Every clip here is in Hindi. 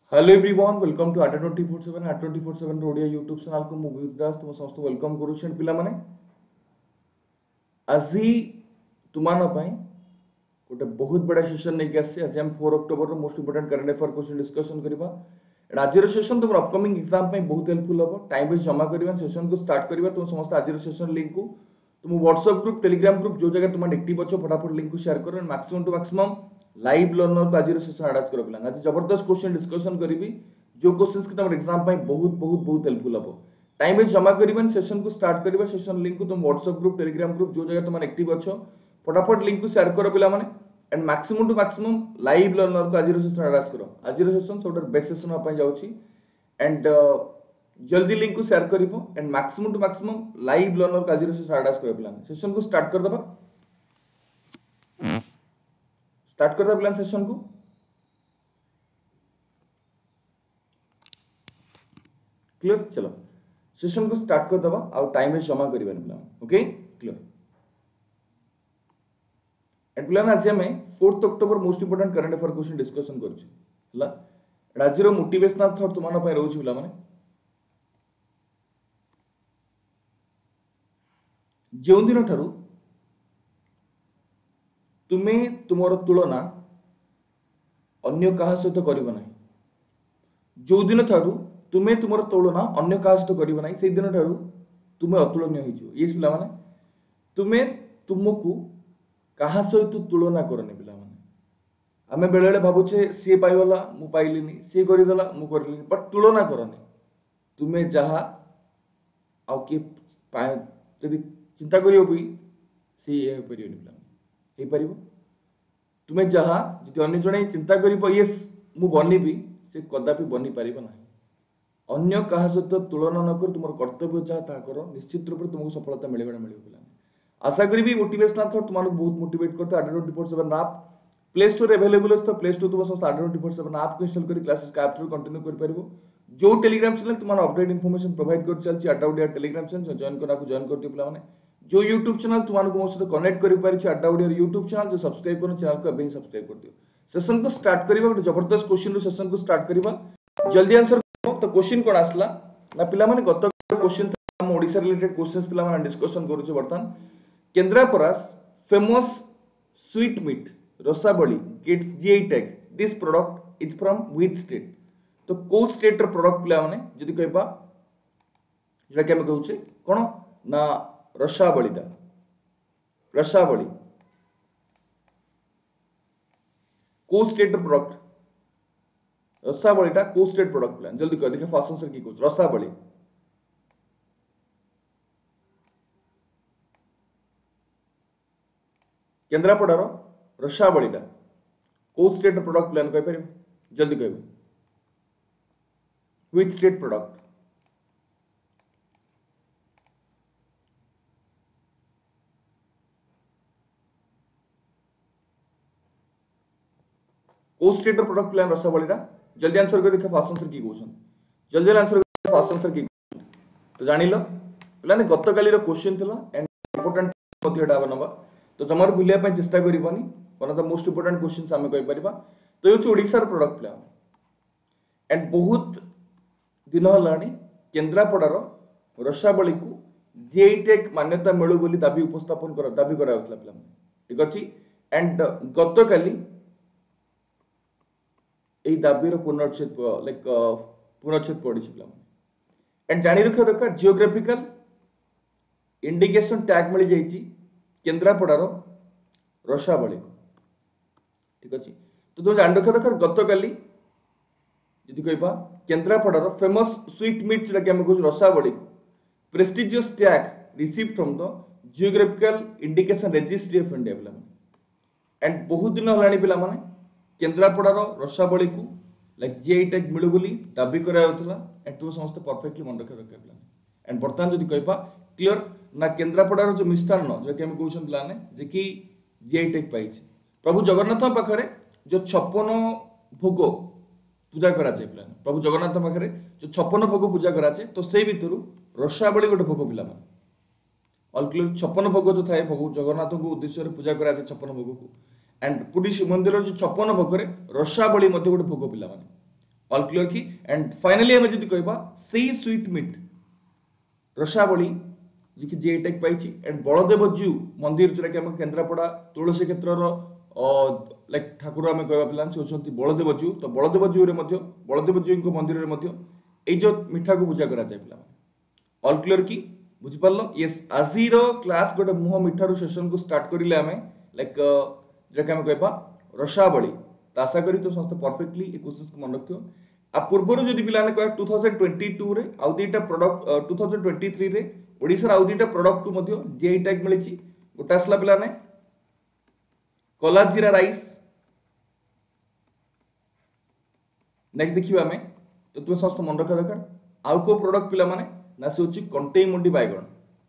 Hello everyone welcome to 24/7 24/7 Odia YouTube channel को मु दास तुम समस्त वेलकम करूछन पिला माने आजी तुमान पई गोटे बहुत बड़ा सेशन नै आसी आज हम 4 अक्टोबर रो most important current affair question discussion करबा आज रो सेशन तुम अपकमिंग एग्जाम पई बहुत हेल्पफुल हो टाइम पे जमा करबा सेशन को स्टार्ट करबा तुम समस्त आज रो सेशन लिंक को तुम व्हाट्सएप ग्रुप टेलीग्राम ग्रुप जो जगह तुम एक्टिव अछो फटाफट लिंक को शेयर करो maximum to maximum live learner को आज सेशन अटैच करो पिला आज जबरदस्त क्वेश्चन डिस्कशन करीबी जो क्वेश्चंस कि तुम एग्जाम पई बहुत बहुत बहुत हेल्पफुल हो टाइम पे जमा करबन सेशन को स्टार्ट करबा सेशन लिंक को तुम व्हाट्सएप ग्रुप टेलीग्राम ग्रुप जो जगह तुम एक्टिव अछो फटाफट लिंक को शेयर करो पिला माने and maximum to maximum live learner को आज सेशन अटैच करो आज सेशन सबटा बेस्ट सेशन पई जाउची एंड जल्दी लिंक को शेयर करिवो and maximum to maximum live learner को आज सेशन अटैच करो पिला सेशन को स्टार्ट कर दबा स्टार्ट कर दबा प्लान सेशन को क्लियर चलो सेशन को स्टार्ट कर दबा और टाइम में जमा करिबन plan okay clear and plan आज हमें 4th October most important current affair question discussion करछु हला आज रो मोटिवेशनल थॉट तुमानो पय रहउछि पिला माने जेउ दिन ठारू तुमे तुमरो तुलना अन्य कहा सहित करिबो नाही जो दिन ठारू तुमे तुमरो तुलना अन्य कहा सहित करिबो नाही से दिन ठारू तुमे अतुलनीय होइजो ये पिला माने तुमे तुमको कहा सहित तुलना करनी पिला माने आमे बेले बेले भाबुछे से पाइवला मु पाइलिनी से करिदला मु करलिनी बट तुलना करनी तुमे जहा आउ के यदि चिंता करियो भी से हे परियोनी पिला हे परिबो तुमे जहा जति अन्य जणे चिंता करिबो यस मु बनिबी से कदापि बनि परिबो नाही अन्य कहा सहित तुलना न कर तुमर कर्तव्य जहा ता करो निश्चित रूप से तुमको सफलता मिलेबा मिलिबो पिला आशा करी मोटिवेशनल थॉट तुमको बहुत मोटिवेट करते 24/7 ऐप प्ले स्टोर अवेलेबल है तो प्ले स्टोर तुम समस्त 24/7 ऐप को इंस्टॉल करी क्लासेस का ऐप थ्रू कंटिन्यू कर परिबो जो टेलीग्राम चैनल तुमको अपडेट इंफॉर्मेशन प्रोवाइड कर चलची अड्डा टेलीग्राम चैनल जॉइन करना को जॉइन कर दियो पिला माने जो YouTube चैनल तुमको मो साथ कनेक्ट करि पारि छी अड्डा YouTube चैनल जो सब्सक्राइब करो चैनल को अभी सब्सक्राइब कर दियो सेशन को स्टार्ट करिबा गोटे जबरदस्त क्वेश्चन रो सेशन को स्टार्ट करिबा जल्दी आंसर तो क्वेश्चन कोन आसला ना पिला माने गत क्वेश्चन हम ओडिसा रिलेटेड क्वेश्चंस पिला माने डिस्कशन करू छी बर्तन केंद्रापरास famous sweet meat Rasabali gets GI tag this product is from which state तो को स्टेट रो प्रोडक्ट पिला माने जदी कहबा जेटा के हम कहू छी कोन ना रसाबली को स्टेट रो प्रोडक्ट रसाबलीटा को स्टेट प्रोडक्ट प्लान जल्दी कर देखिए फर्स्ट आंसर की कुछ रसाबली केंद्रापड़ार रसाबलीटा को स्टेट प्रोडक्ट प्लान कह पारे जल्दी कहबो व्हिच स्टेट प्रोडक्ट को स्टेट प्रोडक्ट प्लान रसाबलीटा जल्दी आंसर कर देखिए फर्स्ट आंसर की क्वेश्चन जल्दी आंसर कर फर्स्ट आंसर की तो जानिलो प्लान गत काली रो क्वेश्चन थिला एंड इंपोर्टेंट मध्यटा बनबा तो जमार भूलिया पय चेष्टा करिबनी one of the most important questions हमें कहि परिबा तो यो ओडिसा रो प्रोडक्ट प्लान एंड बहुत दिन हलानी केंद्रापड़ार रसाबली को जीआई टैग मान्यता मिलु बोली दाबी उपस्थापन कर दाबी करा होतला प्लान ठीक अछि एंड गत काली এই দাবির পুনর্চ্ছেদ লাইক পুনর্চ্ছেদ পড়িছি প্লান एंड जानी रखियो दरकार जियोग्राफिकल इंडिकेशन टैग मिल जाइछि केंद्रापड़ार रसाबली को ठीक अछि तो तुम जान रखियो दरकार गत काली यदि कहबा केंद्रापड़ार फेमस स्वीट मीट जेटा कि हम कहू रसाबली को prestigious tag received from the geographical indication registry of India plan and बहुत दिन हलानी पिला माने केंद्रापड़ार रसाबली को लाइक जीआई टैग मिलु बोली दाबी करा होतला एंड तुम समस्त परफेक्टली मन रखा दरकार प्लान एंड बर्तमान जदी कहबा क्लियर ना केंद्रापड़ार जो मिष्टान्न जो कि हम कहउछन प्लान जे कि जीआई टैग पाइछि प्रभु जगन्नाथ पाखरे जो 56 भोग पूजा करा जाय प्लान प्रभु जगन्नाथ पाखरे जो 56 भोग पूजा करा जाय तो सेई भितरु रसाबली गोटे भोग पिला मान ऑल क्लियर 56 भोग जो थाए भोग जगन्नाथ को उद्देश्य रे पूजा करा जाय 56 भोग को एंड पुडी मंदिर जो 56 भोग रे रसाबली मध्य गोटे भोग पिला माने ऑल क्लियर की एंड फाइनली हम जदि कहबा सेई स्वीट मीट रसावली जे कि जे टैग पाइछि एंड बलदेव जीव मंदिर जोरा कि हम केंद्रापड़ा तुलसी क्षेत्रर लाइक ठाकुर आम कहवा पिला से होचंती बलदेव जीव तो बलदेव जीव रे मध्य बलदेव जीव को मंदिर रे मध्य ए जो मिठा को पूजा करा जाय पिला ऑल क्लियर की बुझि पारलो यस आजी रो क्लास गोटे मुह मिठारू सेशन को स्टार्ट करिले आमे लाइक जेका हम कहबा रसावली तो आशा करी तो समस्त परफेक्टली ए क्वेश्चंस को मन रखियो आ पूर्वरु जदि पिलाने कहबा 2022 रे आउ दुईटा प्रोडक्ट 2023 रे ओडिसा रा आउ दुईटा प्रोडक्ट को मध्य जेई टैग मिलिछि गोटा असला पिलाने कला जीरा राइस नेक्स्ट देखिबा हमें तो तुम समस्त मन रखा दरकार आउ को प्रोडक्ट पिला माने ना से होछि कंटेई मुंडी बायगण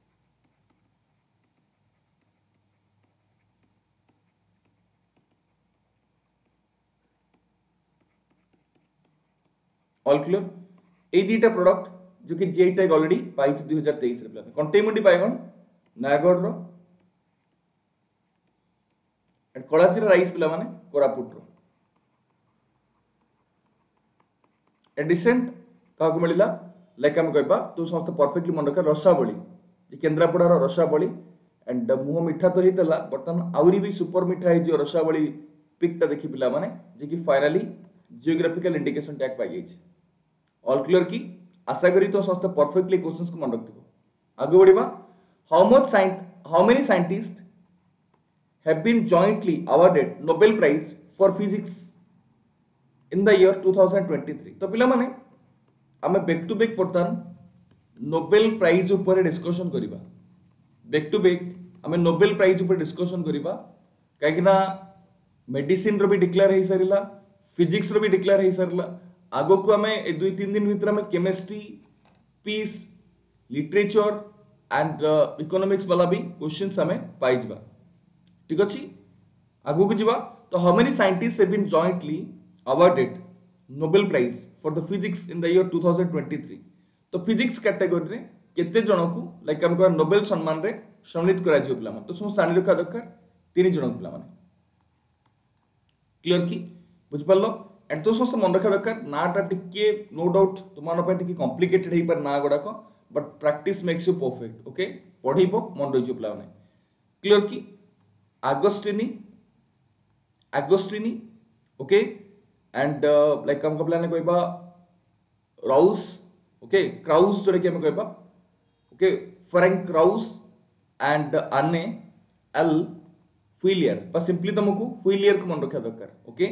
ऑल क्लियर ए दुईटा प्रोडक्ट जो कि जेई टैग ऑलरेडी पाइछ 2023 रे पिला कंटेई मुंडी बायगण नयागढ़ रो एंड कला जीरा राइस पिला माने कोरापुट रो एडिसेंट काको मिलिला लाइक हम कहबा तो समस्त परफेक्टली मन रखा रसावली जे केंद्रापड़ा रो रसावली एंड मुह मिठा तो हितला बर्तमान आउरी भी सुपर मिठा है जो रसावली पिकटा देखि पिला माने जे कि फाइनली जियोग्राफिकल इंडिकेशन टैग पाइ जाइछ ऑल क्लियर की आशा करी तो समस्त परफेक्टली क्वेश्चंस को मन रखथिबो आगे बढ़िबा how many scientist have been jointly awarded Nobel Prize for Physics in the year 2023 तो पिला माने आमे बैक टू बैक पड़तान नोबेल प्राइज ऊपर डिस्कशन करिबा बैक टू बैक आमे नोबेल प्राइज ऊपर डिस्कशन करिबा काहेकिना मेडिसिन रो भी डिक्लेयर हे सरिला फिजिक्स रो भी डिक्लेयर हे सरिला आगो को आमे ए 2-3 दिन भीतर आमे chemistry peace literature and economics वाला भी क्वेश्चंस आमे पाइ जबा ठीक अछि आगो को जीवा तो how many scientist have been jointly awarded Nobel prize for the physics in the year 2023 तो फिजिक्स कैटेगरी रे केते जण को लाइक हम को नोबेल सम्मान रे सम्मानित करा जियो पिला तो सम सानी रखा दरकार 3 जण पिला माने क्लियर की बुझ पालो एंड तो समस्त मन रखा दरकार नाटा टिके नो डाउट तुमान पे टिके कॉम्प्लिकेटेड हे पर ना गुडा को but practice makes you perfect okay पढिबो मन रहिजो पिला माने क्लियर की Agostini, okay, and like हम कपला ने कोई बा Raus, okay, Kraus जो रखे हम कोई बा, okay, Frank Kraus and Anne L. Fuilier, पर simply तो मुझको Fuilier को मन रखा दरकार, okay,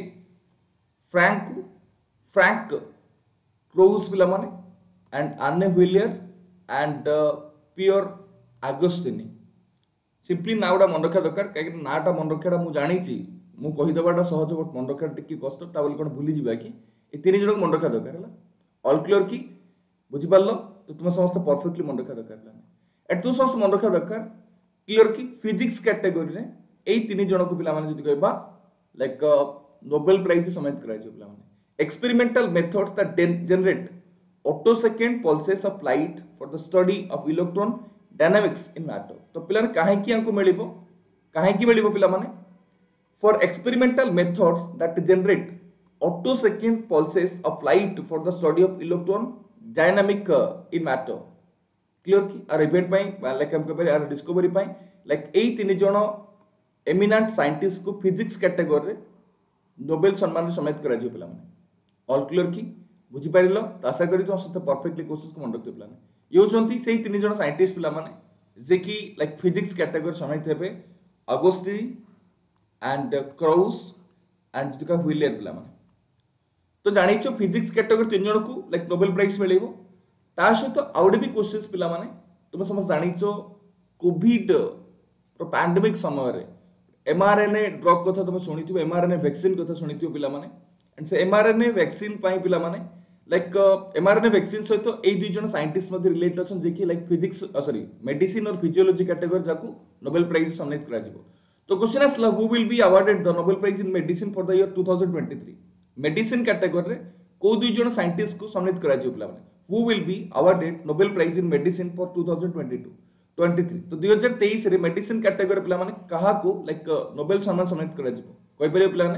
Frank Kraus पिला माने and Anne Fuilier and Pierre Agostini simply ना गुडा मन रखा दरकार कहीं नाटा मन रखाटा मु जानी मु कही दबाटा सहज बट मन रखा टिके कष्ट ता बोली कोन भूली जिबा कि ए तीन जण मन रखा दरकार हला ऑल क्लियर की बुझि पारलो तो तुम समस्त परफेक्टली मन रखा दरकार एट तू समस्त मन रखा दरकार क्लियर की फिजिक्स कैटेगरी रे ए तीन जण को पिला माने जदी कहबा लाइक नोबेल प्राइज सम्मानित कराइ जो पिला माने experimental methods that generate attosecond pulses of light for the study of electron dynamics in matter तो पिला काहे की हमको मिलिबो पिला माने for experimental methods that generate attosecond pulses of light for the study of electron dynamic in matter clear की आर इवेंट पाई लाइक हम कहबे आर डिस्कवरी पाई लाइक एई तीन जण एमिनेंट साइंटिस्ट को फिजिक्स कैटेगरी रे नोबेल सम्मान रे सम्मानित करा जियो पिला माने ऑल क्लियर की बुझि पारिलो तो आशा करी तो सते परफेक्टली क्वेश्चंस को मन रखते पिला ये होचंती सेही तीन जण साइंटिस्ट पिला माने जे कि लाइक फिजिक्स कैटेगरी सम्मानित हेबे अगोस्टिनी एंड क्राउस एंड जिका व्हीलियर पिला माने तो जानिछो फिजिक्स कैटेगरी तीन जण को लाइक नोबेल प्राइज मिलेबो ता सहित आउडे भी क्वेश्चंस पिला माने तुम समझ जानिछो कोविड रो पैंडेमिक समय रे एमआरएनए ड्रग कथा तुम सुनिथिबो एमआरएनए वैक्सीन कथा सुनिथिबो पिला माने एंड से एमआरएनए वैक्सीन पाई पिला माने लाइक एमआरएनए वैक्सीन सहित ए दुई जण साइंटिस्ट मध्ये रिलेट अछन जे कि लाइक फिजिक्स सॉरी मेडिसिन और फिजियोलॉजी कैटेगरी जाकू नोबेल प्राइज सम्मानित करा जिवो तो क्वेश्चन आसला who will be awarded the Nobel prize in medicine for the year 2023 medicine category रे को दुई जण साइंटिस्ट को सम्मानित करा जिवो पिला माने who will be awarded Nobel prize in medicine for 2023 तो 2023 रे मेडिसिन कैटेगरी पिला माने कहा को लाइक नोबेल सम्मान सम्मानित करा जिवो कोइ परियो पिला माने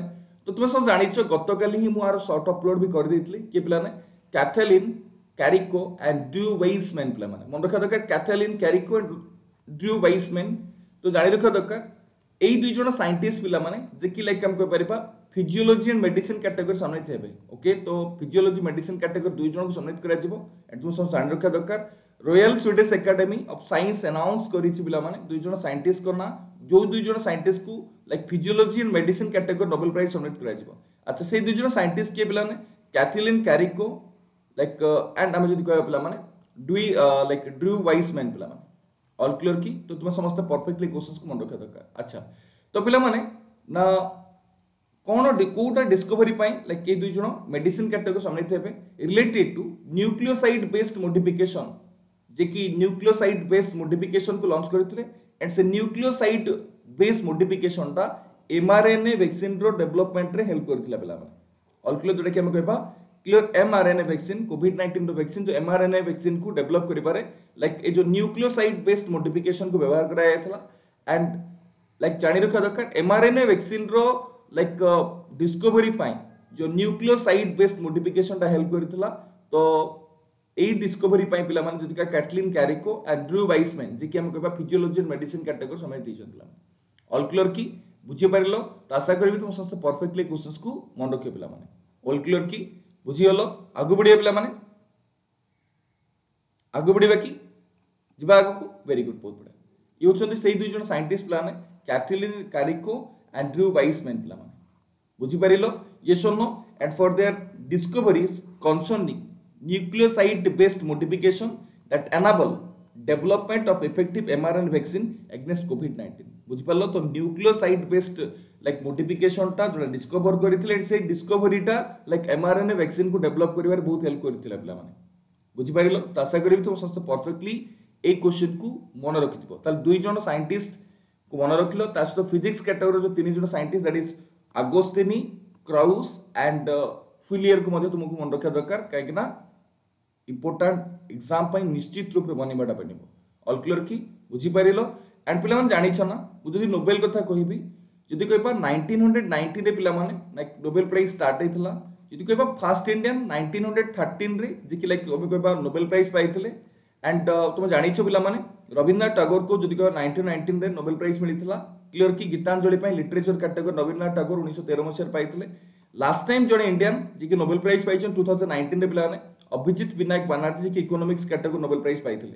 तो तुम सब जानिछ गतकाली ही मु आर शॉर्ट अपलोड भी कर देइतली के पिला ने Katalin Kariko and Drew Weissman पिला माने मन रखा दरकार Katalin Kariko and Drew Weissman तो जानि रखा दरकार एई दुई जण साइंटिस्ट पिला माने जे कि लाइक हम कह परिबा फिजियोलॉजी एंड मेडिसिन कैटेगरी सम्मिलित हेबे ओके तो फिजियोलॉजी मेडिसिन कैटेगरी दुई जण को सम्मिलित करा जिवो एंड तुम सब जानि रखा दरकार Royal Swedish Academy of Science announce करिछि पिला माने दुई जण साइंटिस्ट को ना जो दुई जण साइंटिस्ट को like physiology and medicine category Nobel prize सम्मिलित करा जिवो अच्छा से दुई जण साइंटिस्ट के पिला ने कैथलिन कैरिको लाइक एंड हम जदी कहबा पिला माने लाइक ड्रू वेइसमैन पिला माने ऑल क्लियर की तो तुम समस्त परफेक्टली क्वेश्चंस को मन रखा दरकार अच्छा तो पिला माने ना कोन कोटा डिस्कवरी पाई लाइक के दुई जण मेडिसिन कैटेगरी सम्मिलित हेबे related to nucleoside based modification जे कि न्यूक्लियोसाइड बेस्ड मॉडिफिकेशन को लॉन्च करथिले एंड से न्यूक्लियोसाइड बेस्ड मॉडिफिकेशन ता एमआरएनए वैक्सीन रो डेवलपमेंट रे हेल्प करथिला पिला माने ऑल क्लियर जोटा कि हम कहबा क्लियर एमआरएनए वैक्सीन कोविड 19 रो वैक्सीन जो एमआरएनए वैक्सीन को डेवलप करिबारे लाइक ए जो न्यूक्लियोसाइड बेस्ड मॉडिफिकेशन को व्यवहार करा जायथला एंड लाइक जानि रखा दरकार एमआरएनए वैक्सीन रो लाइक डिस्कवरी पाई जो न्यूक्लियोसाइड बेस्ड मॉडिफिकेशन ता हेल्प करथिला तो एई डिस्कवरी पाई पिला माने जदिका Katalin Kariko and Drew Weissman जे कि हम कहबा फिजियोलॉजी एंड मेडिसिन कैटेगरी समेत दैछन पिला ऑल क्लियर की बुझी पारिलो तो आशा करबी तुम समस्त परफेक्टली क्वेश्चंस को मन रखियो पिला माने ऑल क्लियर की बुझी हलो आगु बढ़िया पिला माने आगु बढ़िबा की जिबा आगु को वेरी गुड बहुत बढ़िया ये होचंदी सेही दुई जण साइंटिस्ट पिला ने Katalin Kariko and Drew Weissman पिला माने बुझी पारिलो यस और no and for their discoveries concerning nucleoside based modification that enable development of effective mRNA vaccine against COVID-19 बुझी पालो तो nucleoside based like modification ता जोटा डिस्कवर करिथिले से डिस्कवरी ता लाइक mRNA वैक्सीन को डेवलप करिवार बहुत हेल्प करिथिला पिला माने बुझी पारिलो तो आशा करिवि तो समस्त परफेक्टली ए क्वेश्चन को मन रखिथिबो ताल दुई जण साइंटिस्ट को मन रखिलो ता सहित फिजिक्स कैटेगरी जो तीन जण scientist that is Agostini Krausz and L'Huillier को मध्ये तुमको मन रखा दरकार काहे कि ना इंपोर्टेंट एग्जाम पाई निश्चित रूप रे बनिबाटा पड़िबो ऑल क्लियर की बुझी पारिलो एंड पिला माने जानि छ ना बु जदी नोबेल कथा कहिबी जदी कहबा 1919 रे पिला माने लाइक नोबेल प्राइज स्टार्ट हेतला जदी कहबा फर्स्ट इंडियन 1913 रे जे कि लाइक ओबे कहबा नोबेल प्राइज पाइथिले एंड तुम जानि छ पिला माने रविन्द्रनाथ टैगोर को जदी कहबा 1919 रे नोबेल प्राइज मिलिथिला क्लियर की गीतांजलि पाई लिटरेचर कैटेगरी रविन्द्रनाथ टैगोर 1913 मसिया पाइथिले लास्ट टाइम जने इंडियन जे कि नोबेल प्राइज पाइछन 2019 रे पिला माने अभिजीत विनायक बनर्जी की इकोनॉमिक्स कैटेगरी नोबेल प्राइज पाइथिले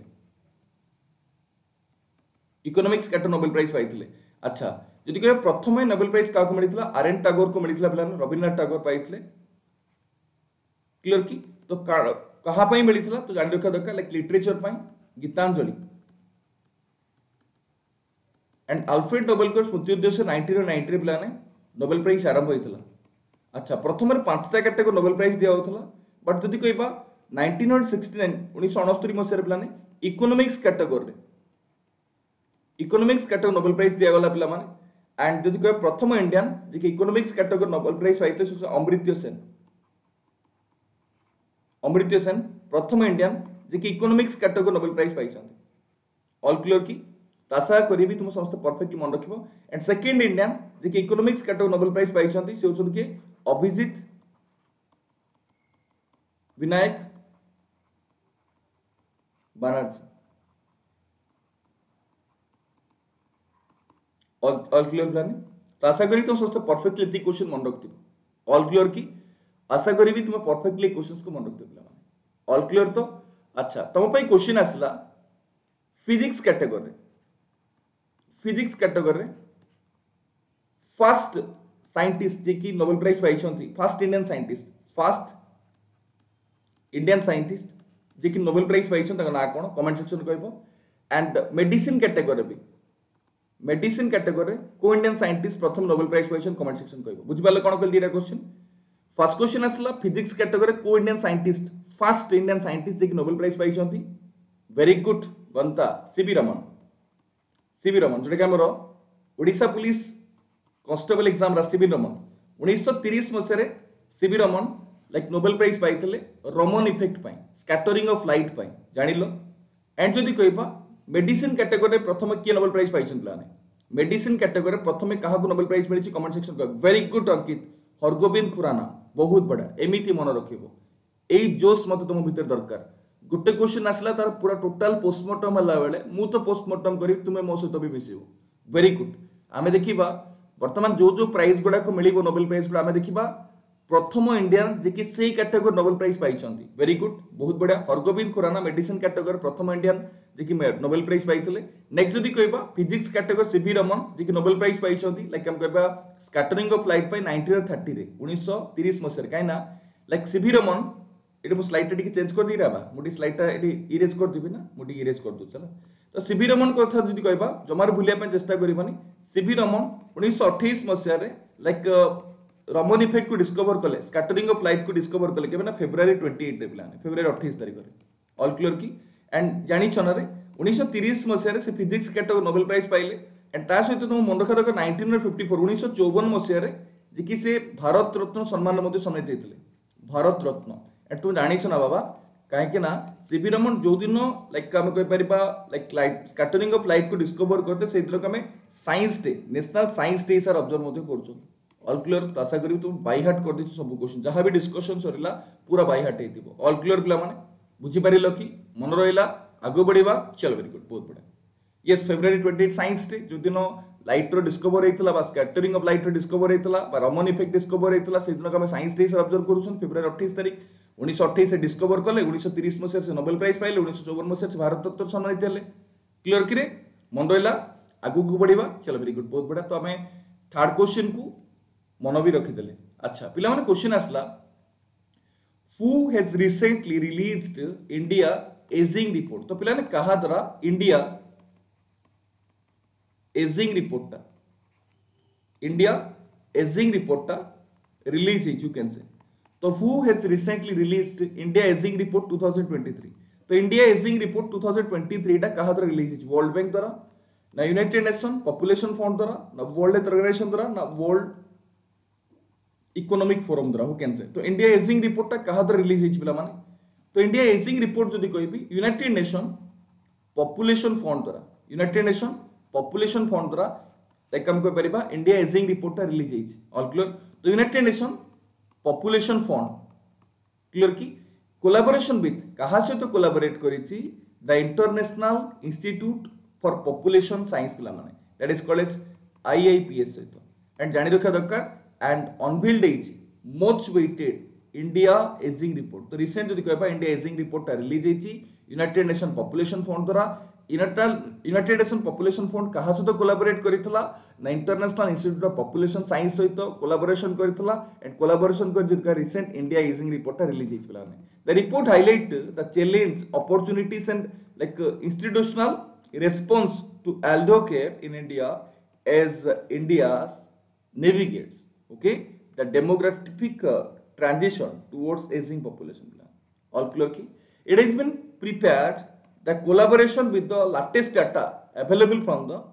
इकोनॉमिक्स कैटेगरी नोबेल प्राइज पाइथिले अच्छा जदि कहे प्रथम नोबेल प्राइज काको मिलिथिला आरएन टैगोर को मिलिथिला पिला रविन्द्रनाथ टैगोर पाइथिले क्लियर की तो कहा पई मिलिथिला तो जानि रखा दरकार लाइक लिटरेचर पई गीतांजलि एंड अल्फ्रेड नोबेल को स्मृति उद्देश्य 1990 रे पिला ने नोबेल प्राइज आरंभ होइथिला अच्छा प्रथम रे पांचटा कैटेगरी नोबेल प्राइज दिया होतला बट जदि कहबा 1969 मसिया पिला ने इकोनॉमिक्स कैटेगरी नोबेल प्राइज दिया गला पिला माने एंड जदि कहबा प्रथम इंडियन जे कि इकोनॉमिक्स कैटेगरी नोबेल प्राइज पाइते से अमृत्य सेन प्रथम इंडियन जे कि इकोनॉमिक्स कैटेगरी नोबेल प्राइज पाइछन ऑल क्लियर की आशा करिबी तुम समस्त परफेक्टली मन रखिबो एंड सेकंड इंडियन जे कि इकोनॉमिक्स कैटेगरी नोबेल प्राइज पाइछन से होछन के Abhijit Vinayak Banerjee all clear plan तो आशा करी तुम समस्त परफेक्टली इति क्वेश्चन मन रखथिबो ऑल क्लियर की आशा करी भी तुम परफेक्टली क्वेश्चंस को मन रखथिबो पिला ऑल क्लियर तो अच्छा तुम पई क्वेश्चन आसला फिजिक्स कैटेगरी फर्स्ट साइंटिस्ट जे कि नोबेल प्राइज पाइछंती फर्स्ट इंडियन साइंटिस्ट जे कि नोबेल प्राइज पाइछन तक ना कोन कमेंट सेक्शन कहबो एंड मेडिसिन कैटेगरी को इंडियन साइंटिस्ट प्रथम नोबेल प्राइज पाइछन कमेंट सेक्शन कहबो बुझि पाले कोन कहल दिरा क्वेश्चन फर्स्ट क्वेश्चन आसला फिजिक्स कैटेगरी को Indian scientist first Indian scientist जे कि नोबेल प्राइज पाइछंती वेरी गुड बनता सीवी रमन जोटा कि हमर ओडिशा पुलिस कांस्टेबल एग्जाम रा सीवी रमन 1930 मसिया रे C V Raman like Nobel prize पाइथिले रमन इफेक्ट पाई स्कैटरिंग ऑफ लाइट पाई जानिलो एंड जदि कहबा मेडिसिन कैटेगरी प्रथम के नोबेल प्राइज पाइछन प्लाने मेडिसिन कैटेगरी प्रथम काहा को नोबेल प्राइज मिलिछि कमेंट सेक्शन को वेरी गुड अंकित हरगोविंद खुराना बहुत बड़ा एमिति मन रखिबो एई जोश मते तुम भीतर दरकार गोटे क्वेश्चन आसला तार पूरा टोटल पोस्टमार्टम हला बेले मु तो पोस्टमार्टम करी तुमे मो सहित भी मिसिबो वेरी गुड आमे देखिबा वर्तमान जो जो प्राइज गुडा को मिलिबो नोबेल प्राइज गुडा आमे देखिबा प्रथम इंडियन जे कि सेई कैटेगरी नोबेल प्राइज पाइछंती वेरी गुड बहुत बढ़िया हरगोविंद खुराना मेडिसिन कैटेगरी प्रथम इंडियन जे कि नोबेल प्राइज पाइथिले नेक्स्ट जदी कहबा फिजिक्स कैटेगरी सीवी रमन जे कि नोबेल प्राइज पाइछंती लाइक हम कहबा स्कैटरिंग ऑफ लाइट पाइ 1930 रे 1930 मसर काइना लाइक सीवी रमन एटे मु स्लाइड टा चेंज कर दी राबा मुडी स्लाइड टा एटी इरेज कर दिबी ना मुडी इरेज कर दु चला तो सीवी रमन कथा जदी कहबा जमार भूलिया पे चेष्टा करिबानी सीवी रमन 1928 मसिया रे लाइक रमन इफेक्ट को डिस्कवर कले स्कैटरिंग ऑफ लाइट को डिस्कवर कले केबे ना फेब्रुआरी 28 रे प्लान फेब्रुआरी 28 तारिख रे ऑल क्लियर की एंड जानि छना रे 1930 मसिया रे से फिजिक्स कैटेगरी नोबेल प्राइज पाइले एंड ता सहित तुम मन रखा दरकार 1954 1954 मसिया रे जे कि से भारत रत्न सम्मान मध्ये सम्मानित हेतिले भारत रत्न एंड तुम जानि छना बाबा काहे के ना सीवी रमन जो दिन लाइक हम कह परिबा like light scattering of light को डिस्कवर करते से दिन हमें science day national science day सर ऑब्जर्व मध्ये करछो ऑल क्लियर तो आशा करी तुम बाय हार्ट कर दिस सब क्वेश्चन जहां भी डिस्कशन सरिला पूरा बाय हार्ट हेतिबो ऑल क्लियर पिला माने बुझी पारिलो कि मन रहिला आगो बढ़िबा चलो वेरी गुड बहुत बढ़िया यस फेब्रुआरी 28 साइंस डे जो दिन लाइट रो डिस्कवर हेतला बा स्कैटरिंग ऑफ लाइट रो डिस्कवर हेतला बा रमन इफेक्ट डिस्कवर हेतला से दिन हम साइंस डे से ऑब्जर्व करूछन फेब्रुआरी 28 तारिख 1928 से डिस्कवर कले 1930 मसिया से नोबेल प्राइज पाइले 1954 मसिया से भारत रत्न सम्मानित हेले क्लियर कि रे मन रहिला आगु को बढ़िबा चलो वेरी गुड बहुत बढ़िया तो हमें थर्ड क्वेश्चन को मन भी रखी देले अच्छा पिला माने क्वेश्चन आसला who has recently released India ageing report तो पिला ने कहा द्वारा इंडिया एजिंग रिपोर्ट टा रिलीज यू कैन से तो who has recently released India ageing report 2023 तो इंडिया एजिंग रिपोर्ट 2023 टा कहा द्वारा रिलीज वर्ल्ड बैंक द्वारा ना यूनाइटेड नेशन पॉपुलेशन फंड द्वारा ना वर्ल्ड हेल्थ ऑर्गेनाइजेशन द्वारा ना वर्ल्ड इकोनॉमिक फोरम द्वारा हु कैन से तो इंडिया एजिंग रिपोर्ट टा कहा द्वारा रिलीज हिच पिला माने तो इंडिया एजिंग रिपोर्ट जदी कहबी यूनाइटेड नेशन पॉपुलेशन फंड द्वारा यूनाइटेड नेशन पॉपुलेशन फंड द्वारा लाइक हम कह परिबा इंडिया एजिंग रिपोर्ट टा रिलीज हिच ऑल क्लियर तो United Nation population Fund clear की कोलैबोरेशन विथ कहा से तो कोलैबोरेट करिछि the International Institute for Population Science पिला माने that is called as IIPS सहित एंड जानि रखा दरकार and unveiled is much weighted India aging report तो recent जदि कहबा India aging report ता रिलीज हेची यूनाइटेड नेशन पॉपुलेशन फंड द्वारा यूनाइटेड नेशन पॉपुलेशन फंड कहा सहित कोलैबोरेट करितला ना International Institute of Population Science सहित कोलैबोरेशन करितला एंड कोलैबोरेशन कर जदि रिसेंट इंडिया एजिंग रिपोर्ट ता रिलीज हेची पिला ने the report highlight the challenge opportunities and like institutional response to elder care in India as India navigates okay the demographic transition towards aging population plan all clear ki it has been prepared the collaboration with the latest data available from the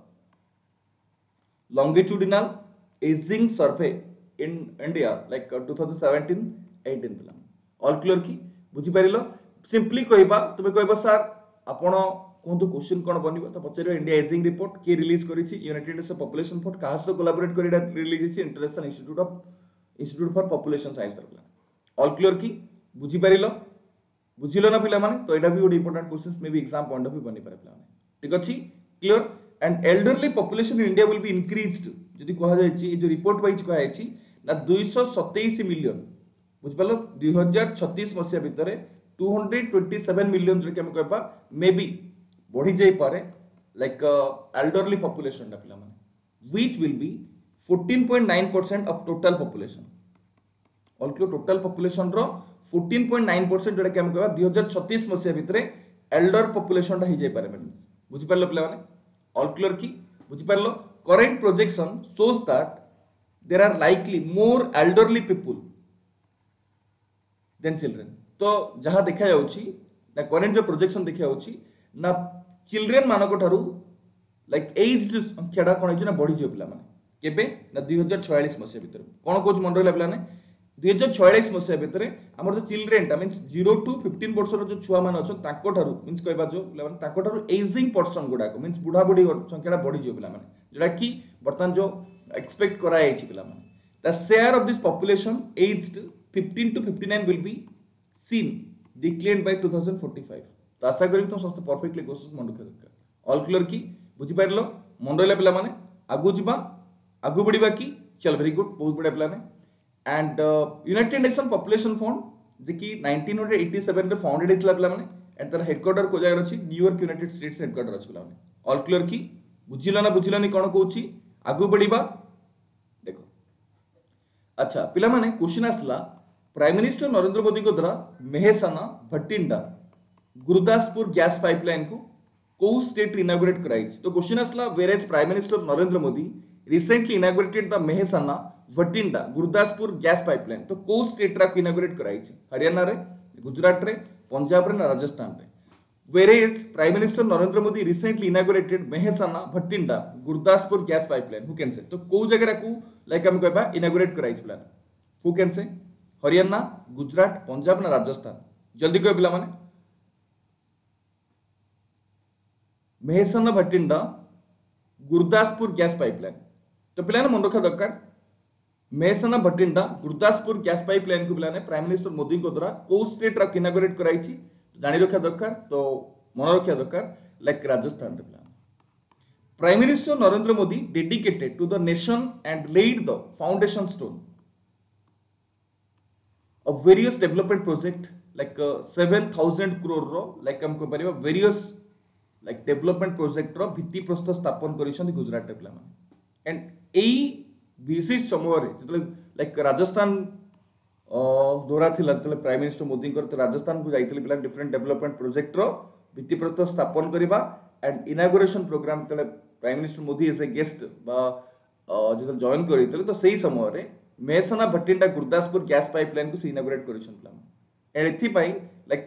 longitudinal aging survey in India like 2017-18 plan all clear ki बुझी पारिलो सिंपली कहबा तुमे कहबा सर आपण कोंतो क्वेश्चन कोन बनिबो त पछरे इंडिया एजिंग रिपोर्ट के रिलीज करिछि यूनाइटेड नेशन पॉपुलेशन फंड कहा से कोलैबोरेट करिडा रिलीज हिछि International Institute for Population Science द्वारा ऑल क्लियर की बुझी पारिलो बुझिलो ना पिला माने तो एटा भी ଗୋଟେ important questions may be exam point of view बनि पारे पिला माने ठीक अछि clear and elderly population in India will be increased जदी कहा जायछि ए जो रिपोर्ट वाइज कहा जायछि ना 227 मिलियन बुझ पालो 2036 मसिया भितरे 227 मिलियन जे हम कहबा मे बी बढ़ी जाई पारे लाइक एल्डरली पॉपुलेशन डा पिला माने which will be 14.9% of total population all clear total population रो 14.9% जेटा कि हम कहबा 2036 मसिया भितरे एल्डर पॉपुलेशन टा ही जाई पारे मैडम बुझि पारलो पिला माने ऑल क्लियर की बुझि पारलो current projection shows that there are likely more elderly people than children तो जहां देखा जाउची ना करंट जो प्रोजेक्शन देखा जाउची ना चिल्ड्रन मानको ठारू लाइक एज संख्याटा कोन होची ना बढ़ी जो पिला माने केबे ना 2046 मसिया भितर कोन कोच मन रहला पिला ने 2046 मसिया भितर हमर जो चिल्ड्रन टा मींस 0 टू 15 वर्ष रो जो छुआ मान अछन ताको ठारू मींस कहबा जो पिला माने ताको ठारू एजिंग पर्सन गुडा को मींस बुढ़ा बुढ़ी संख्याटा बढ़ी जो पिला माने जेडा कि वर्तमान जो एक्सपेक्ट करा आइछि पिला माने the share of this population aged 15 to 59 will be seen declined by 2045. तो आशा करी तुम समस्त परफेक्टली क्वेश्चन मन रखा दरकार ऑल क्लियर की बुझी पारलो मन रहला पिला माने आगु जिबा आगु बढ़िबा की चल वेरी गुड बहुत बड़ा प्लान है and United Nation population Fund जे कि 1987 रे फाउंडेड हेतला पिला माने एंड तार हेडक्वार्टर को जगह अछि न्यूयॉर्क यूनाइटेड स्टेट्स हेडक्वार्टर अछि पिला माने ऑल क्लियर की बुझिला ना बुझिलानी कोन कहूची आगु बढ़िबा देखो अच्छा पिला माने क्वेश्चन आसला प्राइम मिनिस्टर नरेंद्र मोदी को द्वारा मेहसाना भटिंडा गुरुदासपुर गैस पाइपलाइन को स्टेट इनागुरेट कराई तो क्वेश्चन आसला where as prime minister Narendra Modi recently inaugurated the Mehsana Bathinda Gurdaspur gas pipeline तो को स्टेट रा को इनागुरेट कराई हरियाणा रे गुजरात रे पंजाब रे ना राजस्थान रे whereas prime minister narendra modi recently inaugurated mehsana bhatinda gurdaspur gas pipeline who can say तो को जगह को लाइक हम कहबा इनागुरेट कराई plan who can say Haryana Gujarat Punjab ना राजस्थान जल्दी कह पिला माने मेहसाना भटिंडा गुरदासपुर गैस पाइपलाइन तो पिला मन रखा दरकार मेहसाना भटिंडा गुरदासपुर गैस पाइपलाइन को पिला प्राइम मिनिस्टर मोदी को द्वारा को स्टेट रा इनागुरेट कराई जानी रखा दरकार तो मन रखा दरकार लाइक राजस्थान रे plan prime minister Narendra Modi dedicated to the nation and laid the foundation stone of various development project like 7,000 crore ro like हम को परिबा various like development project रो भित्ति प्रस्तर स्थापन करिसन गुजरात रे पिला माने एंड एई विशेष समय रे जतले लाइक राजस्थान दौरा थिला जतले प्राइम मिनिस्टर मोदी करते राजस्थान को जाइतले पिला डिफरेंट डेवलपमेंट प्रोजेक्ट रो भित्ति प्रस्तर स्थापन करिबा एंड इनागुरेशन प्रोग्राम तले prime minister Modi as a guest बा जतले जॉइन करितले तो सेही समय रे मेहसाना भटिंडा गुरदासपुर गैस पाइपलाइन को इनागुरेट करिसन प्लान एंड एथि पई लाइक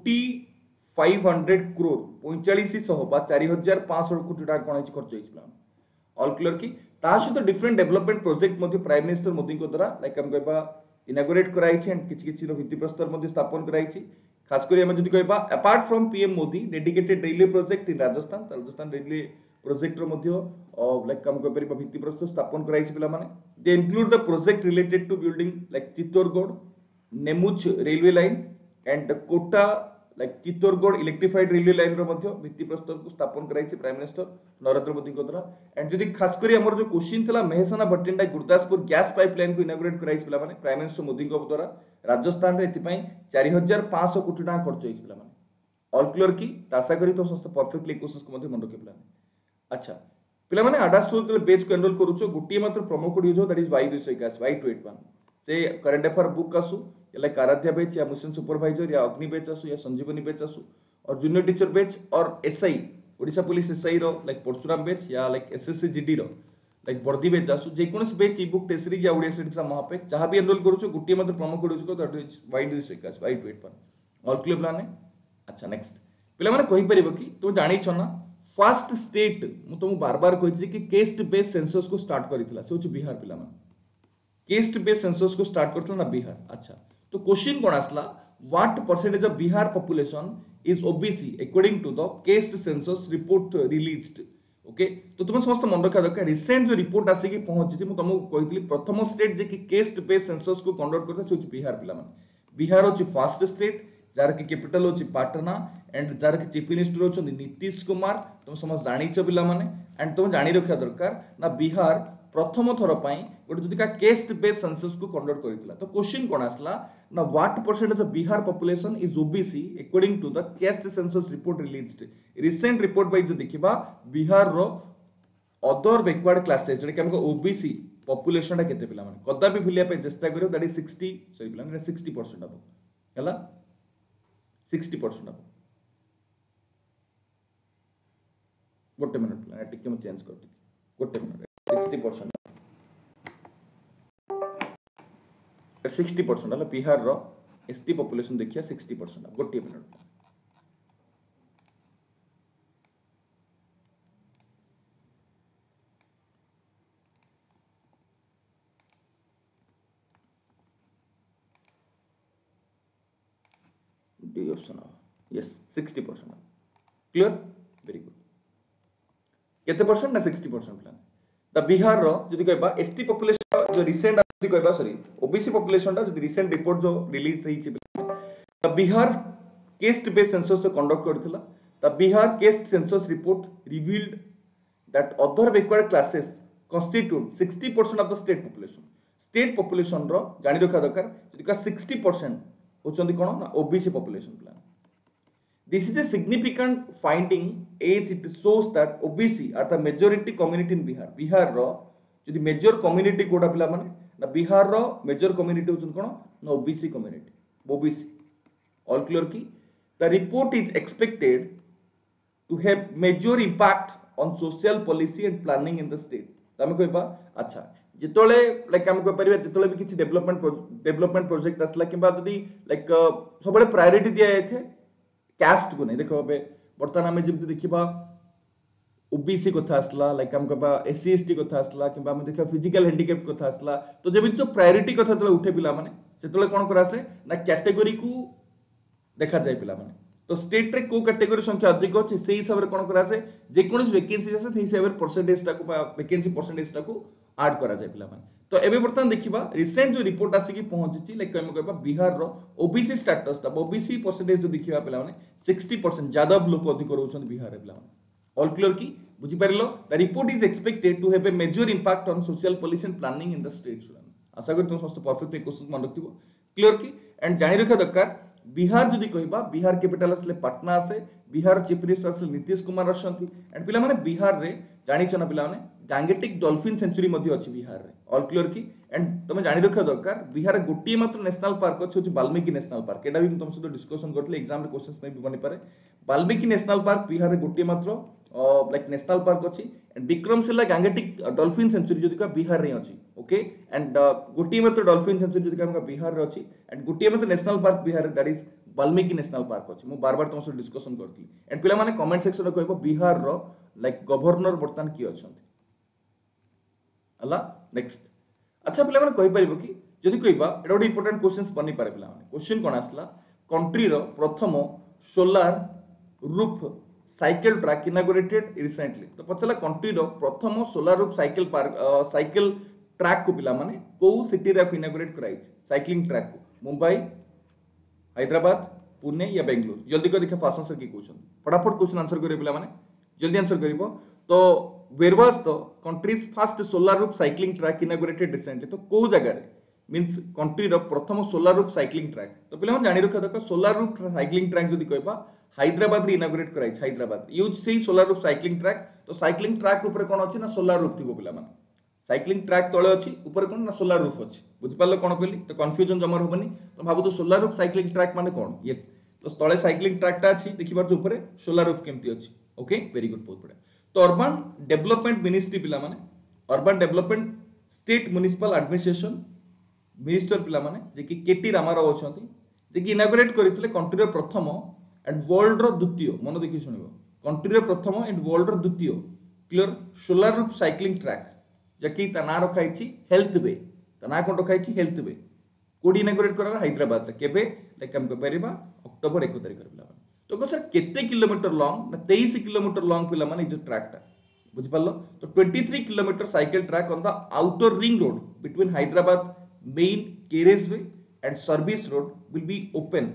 4500 करोड़ 4500 बा 4500 कोटी टाका कोन खर्च होइछ प्लान ऑल क्लियर की ता सहित डिफरेंट डेवलपमेंट प्रोजेक्ट मध्ये प्राइम मिनिस्टर मोदी को द्वारा लाइक हम कहबा इनागुरेट कराइछ एंड किछि रो भित्ति प्रस्तर मध्ये स्थापन कराइछ खास करी हम जदि कहबा apart from PM Modi dedicated railway project in Rajasthan railway project रो मध्ये लाइक हम कह परिबा भित्ति प्रस्तर स्थापन कराइछ पिला माने they include the project related to building like Chittorgarh Neemuch railway line and Kota like Chittorgarh electrified railway line रो मध्ये भित्ति प्रस्तर को स्थापन कराइछ प्राइम मिनिस्टर नरेंद्र मोदी को द्वारा एंड जदि खास करी हमर जो क्वेश्चन थला मेहसाना भटिंडा गुरदासपुर गैस पाइपलाइन को इनागुरेट कराइछ पिला माने प्राइम मिनिस्टर मोदी को द्वारा राजस्थान रे एथि पई 4500 कोटी टाका खर्च होइछ पिला माने ऑल क्लियर की आशा करी तो समस्त परफेक्टली क्वेश्चंस को मध्ये मन रखे पिला अच्छा पिला माने आडास्टोर तले पेज को एनरोल करूछो गुटी मात्र प्रोमो कोड यूज हो दैट इज y221 y281 से करंट अफेयर बुक आसु या लाइक आराध्या बैच या मिशन सुपरवाइजर या अग्नि बैच आसु या संजीवनी बैच आसु और जूनियर टीचर बैच और एसआई ओडिशा पुलिस एसआई रो लाइक परशुराम बैच या लाइक एसएससी जीडी रो लाइक वर्दी बैच आसु जे कोनस batch e book test series या ओडिया सीरीज महापेज जहां भी एनरोल करूछो गुटी मात्र प्रोमो कोड यूज को that is y221 y281 all clear plan है अच्छा नेक्स्ट पिला माने कहि परिबो कि तुम जानि छ ना फर्स्ट स्टेट मु तुम बार बार कहि कि केस्ट बेस्ड सेंसस को स्टार्ट करितला से होछ बिहार पिला माने केस्ट बेस्ड सेंसस को स्टार्ट करतला ना बिहार अच्छा तो क्वेश्चन कोन आसला what percentage of Bihar population is OBC according to the caste census report released okay तो तुम समस्त मन रखा दरकार रिसेंट जो रिपोर्ट आसी कि पहुंची मु तुमको कहितली प्रथम स्टेट जे कि केस्ट बेस्ड सेंसस को कंडक्ट करता से होछ बिहार पिला माने बिहार होछ फर्स्ट स्टेट जार की कैपिटल होची पाटना एंड जार की चीफ मिनिस्टर होचंदी नीतीश कुमार तुम समझ जानिछ पिला माने एंड तुम जानि रखा दरकार ना बिहार प्रथम थर पई गोटे जदिका केस्ट बेस्ड सेंसस को कंडक्ट करितला तो क्वेश्चन कोन आसला ना what percentage of Bihar population is OBC according to the caste census report released recent report by जो देखिबा बिहार रो अदर बैकवर्ड क्लासेस जे कि हमको ओबीसी पॉपुलेशन ता केते पिला माने कदा भी भुलिया पे चेष्टा करियो दैट इज 60 सॉरी पिला 60% अब हला 60% अब गोटे मिनिट पिला टिके म चेंज करती गोटे मिनिट 60% 60% हला बिहार रो एसटी पॉपुलेशन देखिया 60% गोटे minute D option yes 60% clear very good केते परसेंट ना 60% प्लान द बिहार रो जदी कहबा एसटी पॉपुलेशन जो रिसेंट कहबा सॉरी ओबीसी पॉपुलेशन टा जो रिसेंट रिपोर्ट जो रिलीज होईछि Bihar caste based census to conduct करथिला the Bihar caste census report revealed that other backward classes constitute 60% of the state population रो जानि रखा दरकार जदि का 60% होचंदी कोन ना OBC population plan this is a significant finding as it shows that OBC are the majority community in Bihar रो जदि मेजर कम्युनिटी कोडा पिला माने ना बिहार रो मेजर कम्युनिटी होचन कोन ना OBC community OBC all clear की the report is expected to have major impact on social policy and planning in the state तमे कहबा अच्छा जेतोले लाइक हम कह परिबा जेतोले भी किछि डेवलपमेंट प्रोजेक्ट असला किबा जदी लाइक सबले प्रायोरिटी दिया जाय कास्ट को नहीं देखो बे वर्तमान हमें जेमति देखिबा ओबीसी कथा असला लाइक हम कहबा एससी एसटी कथा असला किबा हम देखा फिजिकल हैंडिकैप कथा असला तो जेबि जो प्रायोरिटी कथा तले उठे पिला माने सेतोले कोन करासे ना कैटेगरी को देखा जाए पिला माने तो स्टेट रे को कैटेगरी संख्या अधिक अछि सेही हिसाब रे कोन करा से जे कोनस वैकेंसी आसे सेही हिसाब रे परसेंटेज ता को वैकेंसी परसेंटेज ता को ऐड करा जाए पिला माने तो एबे वर्तमान देखिबा रिसेंट जो रिपोर्ट आसी कि पहुंची लाइक हम कहबा बिहार रो ओबीसी स्टेटस ता ओबीसी परसेंटेज जो देखिबा पिला माने 60% ज्यादा लोक अधिक रहउछन बिहार रे पिला माने ऑल क्लियर की बुझी परिलो the report is expected to have a major impact on social policy and planning in the states आशा करी तुम समस्त परफेक्टली क्वेश्चन मन रखिबो क्लियर की एंड जानि रखा दरकार बिहार जदि कहबा बिहार कैपिटल असले पटना आसे बिहार चीफ मिनिस्टर असले नीतीश कुमार असंती एंड पिला माने बिहार रे जानि छना पिला माने गैंगेटिक डॉल्फिन सेंचुरी मध्ये अछि बिहार रे ऑल क्लियर की एंड तमे जानि रखा दरकार बिहार गोटी मात्र नेशनल पार्क अछि वाल्मीकि नेशनल पार्क एडा भी तुम सहित डिस्कशन करथले एग्जाम रे क्वेश्चंस में भी बनि पारे वाल्मीकि नेशनल पार्क बिहार रे गोटी मात्र लाइक नेशनल पार्क अछि and Vikramshila Gangetic dolphin sanctuary जदि का बिहार रे अछि ओके एंड गोटी मात्र डॉल्फिन सेंचुरी जदि का बिहार रे अछि एंड गोटी मात्र नेशनल पार्क बिहार रे that is Valmiki national park अछि मु बार बार तुम सहित डिस्कशन करथली एंड पिला माने कमेंट सेक्शन रे कहबो बिहार रो लाइक गवर्नर वर्तमान की अछंती हला नेक्स्ट अच्छा पिला माने कहि परिबो कि जदि कहबा एटा ଗୋଟେ इंपोर्टेंट क्वेश्चंस बनि पारे पिला माने क्वेश्चन कोन आसला कंट्री रो प्रथम solar roof cycle track inaugurated recently तो पछला कंट्री रो प्रथम solar roof cycle park cycle track को पिला माने को सिटी रे इनॉग्रेट कराई साइक्लिंग ट्रैक को मुंबई हैदराबाद पुणे या बेंगलुरु जल्दी कर देखा फास्ट आंसर की क्वेश्चन फटाफट क्वेश्चन आंसर करे पिला माने जल्दी आंसर करिवो तो where was the country's first solar roof cycling track inaugurated recently तो को जगह रे मींस कंट्री रो प्रथम सोलार रूफ साइक्लिंग ट्रैक तो पिला माने जानि रखा दरकार सोलार रूफ साइक्लिंग ट्रैक जदी कहबा हैदराबाद रे इनॉग्रेट कराई हैदराबाद यूज सेही सोलार रूफ साइक्लिंग ट्रैक तो साइक्लिंग ट्रैक ऊपर कोन अछि ना सोलार रूफ थिबो पिला माने साइक्लिंग ट्रैक तळे अछि ऊपर कोन ना सोलार रूफ अछि बुझि पारलो कोन कहली तो कंफ्यूजन जमर होबनी तो भाबु तो सोलार रूफ साइक्लिंग ट्रैक माने कोन यस तो तळे साइक्लिंग ट्रैक ता अछि देखिबार जो ऊपर सोलार रूफ केमती अछि ओके वेरी गुड बहुत बढ़िया तो अर्बन डेवलपमेंट मिनिस्ट्री पिला माने urban development state municipal administration minister पिला माने जे कि केटी रामाराव अछंती जे कि इनॉग्रेट करितले कंट्री रो प्रथम एंड वर्ल्ड रो द्वितीय मन देखि सुनिबो कंट्री रो प्रथम एंड वर्ल्ड रो द्वितीय clear solar roof cycling track जकी ता ना रखाइछि हेल्थ वे ता ना कोन रखाइछि हेल्थ वे कोडी इनॉग्रेट करा हैदराबाद रे केबे लाइक हम को परिबा अक्टोबर 1 तारिख पिला माने तो को सर केते किलोमीटर लॉन्ग ना 23 किलोमीटर लॉन्ग पिला माने जो ट्रैक ता बुझ पालो तो 23 kilometre cycle track on the outer ring road between Hyderabad main carriageway and service road will be open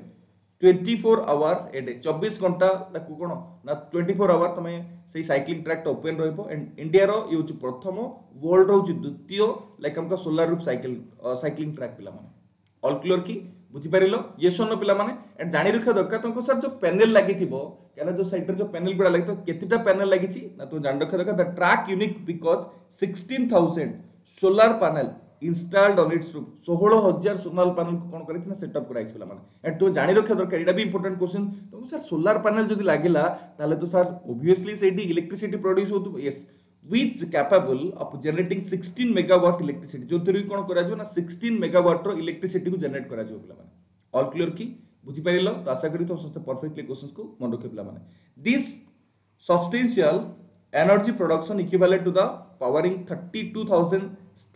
24 hour a day 24 घंटा ताकू कोन ना 24 आवर तमे सेही साइक्लिंग ट्रैक ता ओपन रहइबो एंड इंडिया रो यूज प्रथम वर्ल्ड रो द्वितीय लाइक हमका सोलार रूफ साइक्लिंग ट्रैक पिला माने ऑल क्लियर की बुझी पारिलो ये सोनो पिला माने एंड जानि रखा दरकार तुमको सर जो पैनल लागि थिबो केना जो साइड रे जो पैनल गुडा लागि तो केतिटा पैनल लागि छि ना तो जानि रखा दरकार the track unique because 16000 solar panel installed on its roof 16000 solar panel को कोन करै छि ना सेटअप कराइ पिला माने एंड तो जानि रखा दरकार एटा भी इंपोर्टेंट क्वेश्चन तो सर सोलार पैनल जदी लागिला ताले तो सर ऑब्वियसली सेठी इलेक्ट्रिसिटी प्रोड्यूस होतो yes which capable of generating 16 megawatt electricity जो थ्री कोन करा जो ना 16 megawatt रो इलेक्ट्रिसिटी को जनरेट करा जो पिला माने ऑल क्लियर की बुझी पारिलो तो आशा करी तो समस्त परफेक्टली क्वेश्चंस को मन रखे पिला माने this substantial energy production equivalent to the powering 32000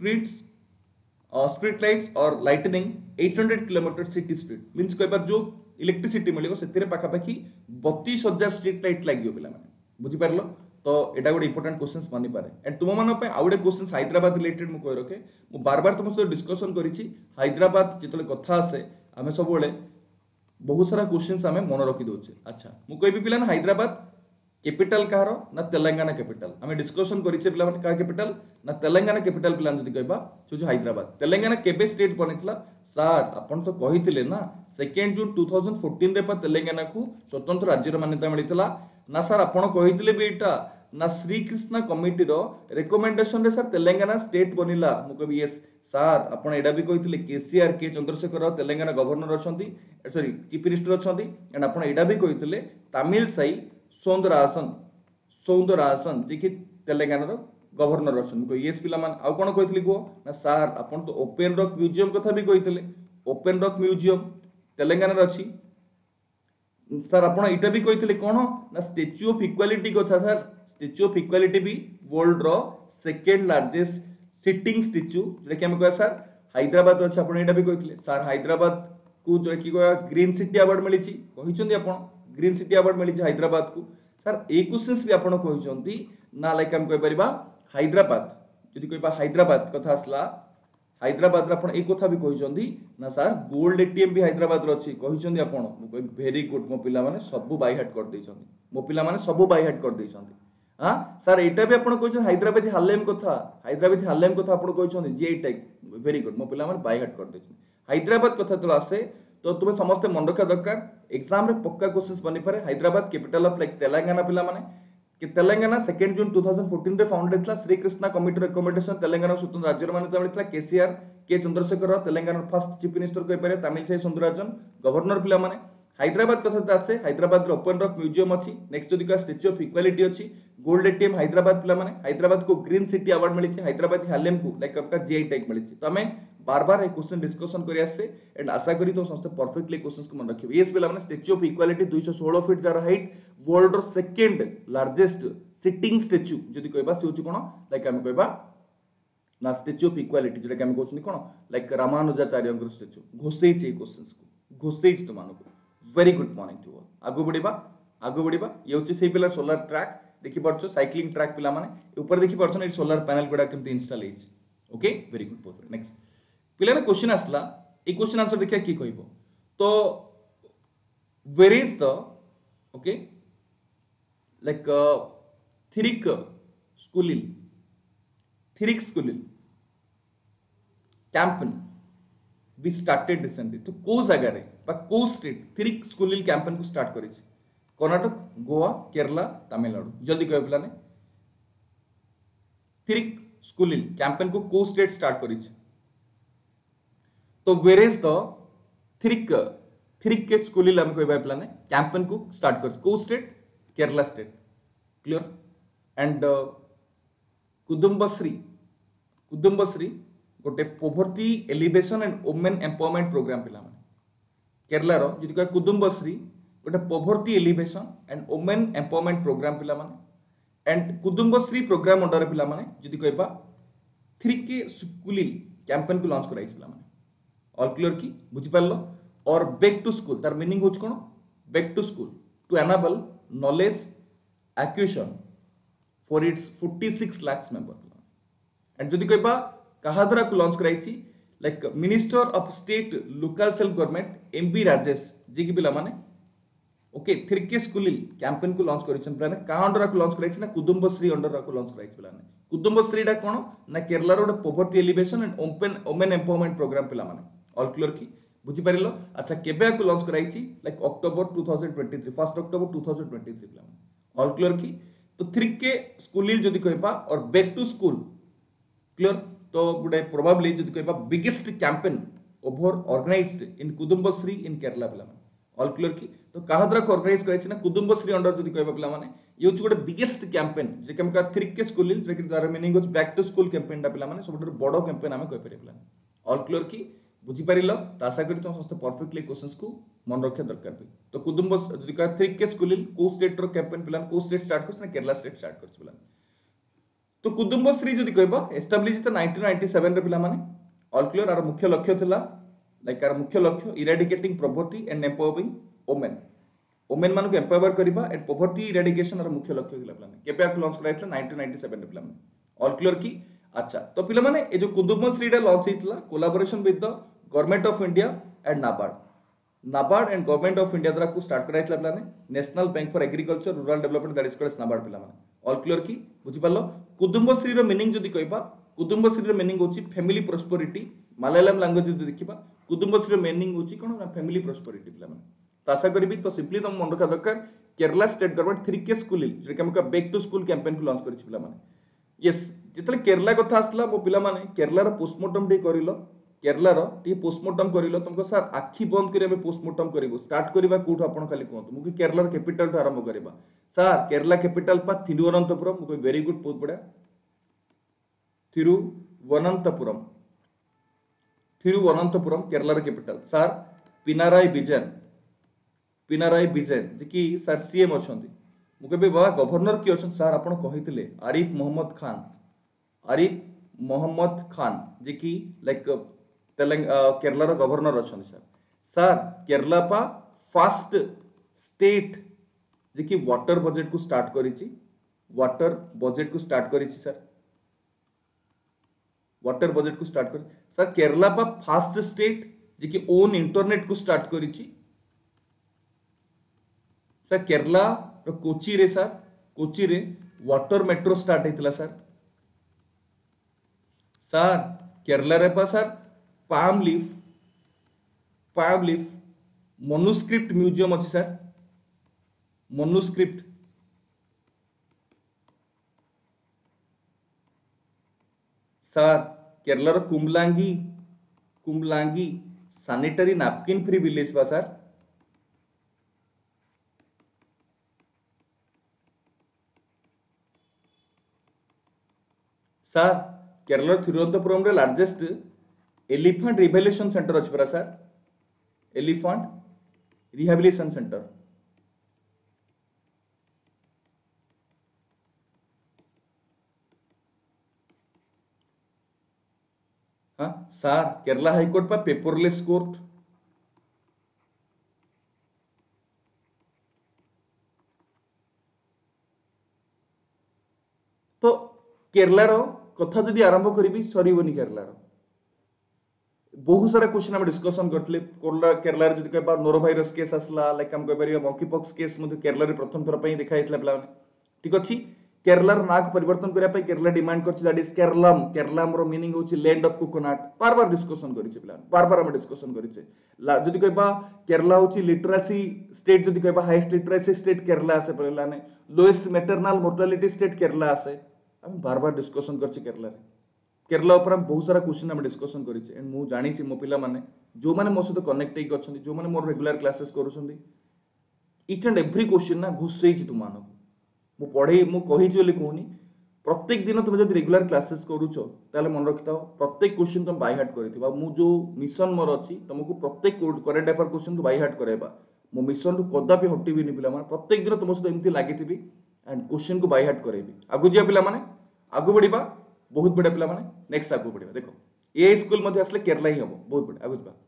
street lights or lightning 800 km city street means कोइ बार जो इलेक्ट्रिसिटी मिलिबो सेतिरे पाखा पाखी 32000 स्ट्रीट लाइट लागियो पिला माने बुझी पारलो तो एटा गोटे इंपोर्टेंट क्वेश्चंस बनी पारे एंड तुम मन पे आउडे क्वेश्चंस हैदराबाद रिलेटेड मु कह रखे मु बार बार तुम सहित डिस्कशन करिछि हैदराबाद जितले कथा आसे आमे सब बेले बहुत सारा क्वेश्चंस आमे मन रखी दोचे अच्छा मु कहबी पिला हैदराबाद कैपिटल कहार ना तेलंगाना कैपिटल आमे डिस्कशन करिछे पिला माने का कैपिटल ना तेलंगाना कैपिटल पिला जदी कहबा जो हैदराबाद तेलंगाना केबे स्टेट बनितला सर आपण तो कहिथिले ना 2 जून 2014 रे पर तेलंगाना को स्वतंत्र राज्य रो मान्यता मिलितला ना सर आपण कहिथिले भी एटा ना श्री कृष्णा कमिटी रो रिकमेंडेशन रे सर तेलंगाना स्टेट बनिला मु कहबी यस सर आपण एडा भी कहिथिले KCR K Chandrashekar Telangana governor अछंती सॉरी चीफ मिनिस्टर अछंती एंड आपण एडा भी कहिथिले तमिल साई सौंदरासन जे कि तेलंगाना रो गवर्नर अछन को यस पिला मान आ कोन कहिथिली को ना सर आपण तो ओपन रॉक म्यूजियम कथा भी कहिथिले ओपन रॉक म्यूजियम तेलंगाना रो अछि सर आपण एटा भी कहिथिले कोन ना स्टैच्यू ऑफ इक्वालिटी कथा सर स्टैच्यू ऑफ इक्वालिटी भी वर्ल्ड रो सेकंड लार्जेस्ट सिटिंग स्टैच्यू जे कि हम कह सर हैदराबाद अछि आपण एटा भी कहिथिले सर हैदराबाद को जो कि ग्रीन सिटी अवार्ड मिली छि कहिछन्ती आपण ग्रीन सिटी अवार्ड मिली छि हैदराबाद को सर ए क्वेश्चंस भी आपण कहिछन्ती ना लाइक हम कह परिबा हैदराबाद जदि कहबा हैदराबाद कथा असला हैदराबाद रे आपण ए कथा भी कहिछन्ती ना सर गोल्ड एटीएम भी हैदराबाद रो अछि कहिछन्ती आपण मु वेरी गुड मो पिला माने सब बाय हार्ट कर दैछन्ती मो पिला माने सब बाय हार्ट कर दैछन्ती हां सर एटा भी आपण कहिछ हैदराबादी हालेम कथा आपण कहिछन्ती जे टैग वेरी गुड मो पिला माने बाय हार्ट कर दैछन्ती हैदराबाद कथा तो आसे तो तुम्हें समस्त मन रखा दरकार एग्जाम रे पक्का क्वेश्चंस बनी पारे Hyderabad capital of like Telangana पिला माने कि तेलंगाना 2 जून 2014 रे फाउंडेड थला श्री कृष्णा कमिटी रिकमेंडेशन तेलंगाना स्वतंत्र राज्य मान्यता मिलता KCR K Chandrashekar Telangana first chief minister कहि पारे तमिल साई सुंदराजन गवर्नर पिला माने हैदराबाद कथा आसे हैदराबाद रे ओपन रॉक म्यूजियम अछि नेक्स्ट जदी का स्टैच्यू ऑफ इक्वालिटी अछि गोल्ड एटीएम हैदराबाद पिला माने हैदराबाद को ग्रीन सिटी अवार्ड मिली छि हैदराबादी हालेम को लाइक आपका जीआई टैग मिली छि तो हमें बार बार ए क्वेश्चन डिस्कशन करि आसे एंड आशा करी तो समस्त परफेक्टली क्वेश्चंस को मन रखिबे यस पिला माने स्टैच्यू ऑफ इक्वालिटी 216 फीट जार हाइट वर्ल्ड रो सेकंड लार्जेस्ट सिटिंग स्टैच्यू जदी कहबा से होची कोन लाइक हम कहबा ना स्टैच्यू ऑफ इक्वालिटी जेटा हम कहउछनी कोन लाइक रामानुजाचार्य अंकर स्टैच्यू घोषै छि क्वेश्चंस को घोषै छि तुमानो very good morning to all आगु बढ़िबा ये होची से पिला सोलर ट्रैक देखि परछो साइक्लिंग ट्रैक पिला माने ऊपर देखि परछो ए सोलर पैनल गुडा केमति इंस्टॉल हेछि okay very good perfect next पिला रे क्वेश्चन आसला ए क्वेश्चन आंसर देखिया की कहबो तो where is the okay like Thirike Schoolil campaign be started recently तो को जगह रे बा को स्टेट थिरिक स्कूलिल कैंपेन को स्टार्ट करि छि कर्नाटक गोवा केरला तमिलनाडु जल्दी कह पिला ने थिरिक स्कूलिल कैंपेन को स्टेट स्टार्ट करि छि तो वेयर इज द थिरिक के स्कूलिल हम कहबा पिला ने कैंपेन को स्टार्ट कर को state Kerala state clear and Kudumbashree गोटे poverty alleviation and women empowerment programme पिला माने केरला रो जदि कह कुदुम्बश्री गोटे poverty alleviation and women empowerment programme पिला माने एंड कुदुम्बश्री प्रोग्राम अंडर पिला माने जदि कहबा थिरिके स्कूलिल कैंपेन को लॉन्च कराइछ पिला माने ऑल क्लियर की बुझि पारलो और बैक टू स्कूल तार मीनिंग होच कोन back to school to enable knowledge acquisition for its 46 lakh member and जदि कहबा कहा द्वारा को लॉन्च कराइछि like minister of state local self government MB Rajesh जे कि पिला माने ओके थिरके स्कूलिल कैंपेन को लॉन्च करिसन पिला ने का अंडर को लॉन्च कराइछि ना कुदुम्बश्री अंडर को लॉन्च कराइछि पिला ने कुदुम्बश्री डा कोन ना केरला रो poverty alleviation and women empowerment programme पिला माने ऑल क्लियर की बुझी पारिलो अच्छा केबे को लॉन्च कराइछि लाइक अक्टोबर 2023 1 अक्टोबर 2023 पिला माने ऑल क्लियर की तो थिरके स्कूलिल जदि कहबा और बैक टू स्कूल क्लियर तो गुडे प्रोबेबली जदि कहबा biggest campaign ever organised in Kudumbashree in Kerala पिला माने ऑल क्लियर की तो कहा द्वारा को ऑर्गेनाइज कराइछि ना कुदुम्बश्री अंडर जदि कहबा पिला माने ये होछि गोटे बिगेस्ट कैंपेन जे कि हम का थिरके स्कूलिल जे कि तार मीनिंग होछि बैक टू स्कूल कैंपेन डा पिला माने सबटर बडो कैंपेन हमें कहि परिबला ऑल क्लियर की बुझी पारिलो त आशा करी तुम समस्त परफेक्टली क्वेश्चंस को मन रखे दरकार भी तो कुदुम्बस जदि का थिरके स्कूलिल को स्टेट रो कैंपेन पिला को स्टेट स्टार्ट करछ ना केरला स्टेट स्टार्ट करछ पिला तो कुदुम्बश्री जदि कहबा एस्टैब्लिश त 1997 रे पिला माने ऑल क्लियर आर मुख्य लक्ष्य थिला लाइक आर मुख्य लक्ष्य eradicating poverty and empowering women women मान को एम्पावर करबा एंड पॉवर्टी इरेडिकेशन र मुख्य लक्ष्य थिला प्लान केबे आक लॉन्च कराइतला 1997 रे प्लान ऑल क्लियर की अच्छा तो पिला माने ए जो कुदुमश्री रे लॉन्च हितला collaboration with the government of India and NABARD and government of India द्वारा को स्टार्ट कराइतला plan national bank for agriculture rural development that is called NABARD पिला माने ऑल क्लियर की बुझि पालो कुदुमश्री रो मीनिंग जदी कहबा कुदुम्बश्री रो मीनिंग होची फैमिली प्रोस्पेरिटी मलयालम लैंग्वेज जदी देखिबा कुदुम्बश्री रो मीनिंग होची कोन फैमिली प्रोस्पेरिटी पिला माने तो आशा करी तो सिंपली तुम मन रखा दरकार Kerala state government 3K school जे कि हमका बैक टू स्कूल कैंपेन को लॉन्च करिछि पिला माने यस जितले केरला कथा आसला मो पिला माने केरला रो पोस्टमार्टम डे करिलो केरला रो टी पोस्टमार्टम करिलो तुमको सर आखी बंद करी हमें पोस्टमार्टम करिवो स्टार्ट करबा कोठ आपण खाली कोंत मु कि केरला रो कैपिटल तो आरंभ करबा सर केरला कैपिटल पा थिरुवनंतपुरम मु वेरी गुड बहुत बड़ा थिरुवनंतपुरम थिरुवनंतपुरम केरला रो कैपिटल सर पिनाराई विजयन जे कि सर सीएम अछंती मु कहबे बाबा गवर्नर की अछन सर आपण कहितले आरिफ मोहम्मद खान जे कि लाइक केरला रो गवर्नर अछन सर केरला पा फर्स्ट स्टेट जे कि वाटर बजेट को स्टार्ट करिछि सर वाटर बजेट को स्टार्ट कर सर केरला पा फर्स्ट स्टेट जे कि ओन इंटरनेट को स्टार्ट करिछि सर केरला रो कोची रे वाटर मेट्रो स्टार्ट हेतला सर केरला रे पा sir palm leaf manuscript museum अछि सर मनुस्क्रिप्ट सर केरला रो Kumbalangi sanitary napkin free village बा सर सर केरला थिरुवनंतपुरम रे लार्जेस्ट एलिफेंट रिहैबिलिटेशन सेंटर अछि परा सर एलिफेंट रिहैबिलिटेशन सेंटर हाँ सर केरला हाईकोर्ट पा पेपरलेस कोर्ट तो केरला रो कथा जदि आरंभ करी सरीबनी केरला रो बहुत सारा क्वेश्चन हम डिस्कशन करथले केरला रे जदि कहबा नोरोवायरस केस आसला लाइक हम कहबा मॉन्कीपॉक्स केस मध्ये केरला रे प्रथम थर पई देखाइतला प्लान ठीक अछि केरला रो नाक परिवर्तन करिया पई केरला डिमांड करछि दैट इज केरलम रो मीनिंग होछि लैंड ऑफ कोकोनट बार बार डिस्कशन करिछि प्लान बार हम डिस्कशन करिछि जदि कहबा केरला होछि लिटरेसी स्टेट जदि कहबा हाईएस्ट लिटरेसी स्टेट केरला आसे plan lowest maternal mortality state Kerala आसे हम बार डिस्कशन करछि केरला ऊपर हम बहुत सारा क्वेश्चन हम डिस्कशन करिछि एंड मु जानि छि मो पिला माने जो माने मो सहित कनेक्ट हेक अछंती जो माने मोर रेगुलर क्लासेस करूछंती ईच एंड एवरी क्वेश्चन ना घुसई छि तुम मानको मु पढे मु कहि छि बोली कहूनी प्रत्येक दिन तुम जदि रेगुलर क्लासेस करूछो ताले मन रखिताओ प्रत्येक क्वेश्चन तुम बाय हार्ट करिथिबा मु जो मिशन मोर अछि तुमको प्रत्येक करेंट अफेयर क्वेश्चन को बाय हार्ट कराइबा मो मिशन रु कदापि हटिबी नि पिला माने प्रत्येक दिन तुम सहित एमती लागिथिबी एंड क्वेश्चन को बाय हार्ट कराइबी आगु जिया पिला माने आगु बढ़िबा बहुत बड़ा पिला माने नेक्स्ट आगु बढ़िबा देखो ए स्कूल मध्ये असले केरला ही हबो बहुत बड़ा आगु जिबा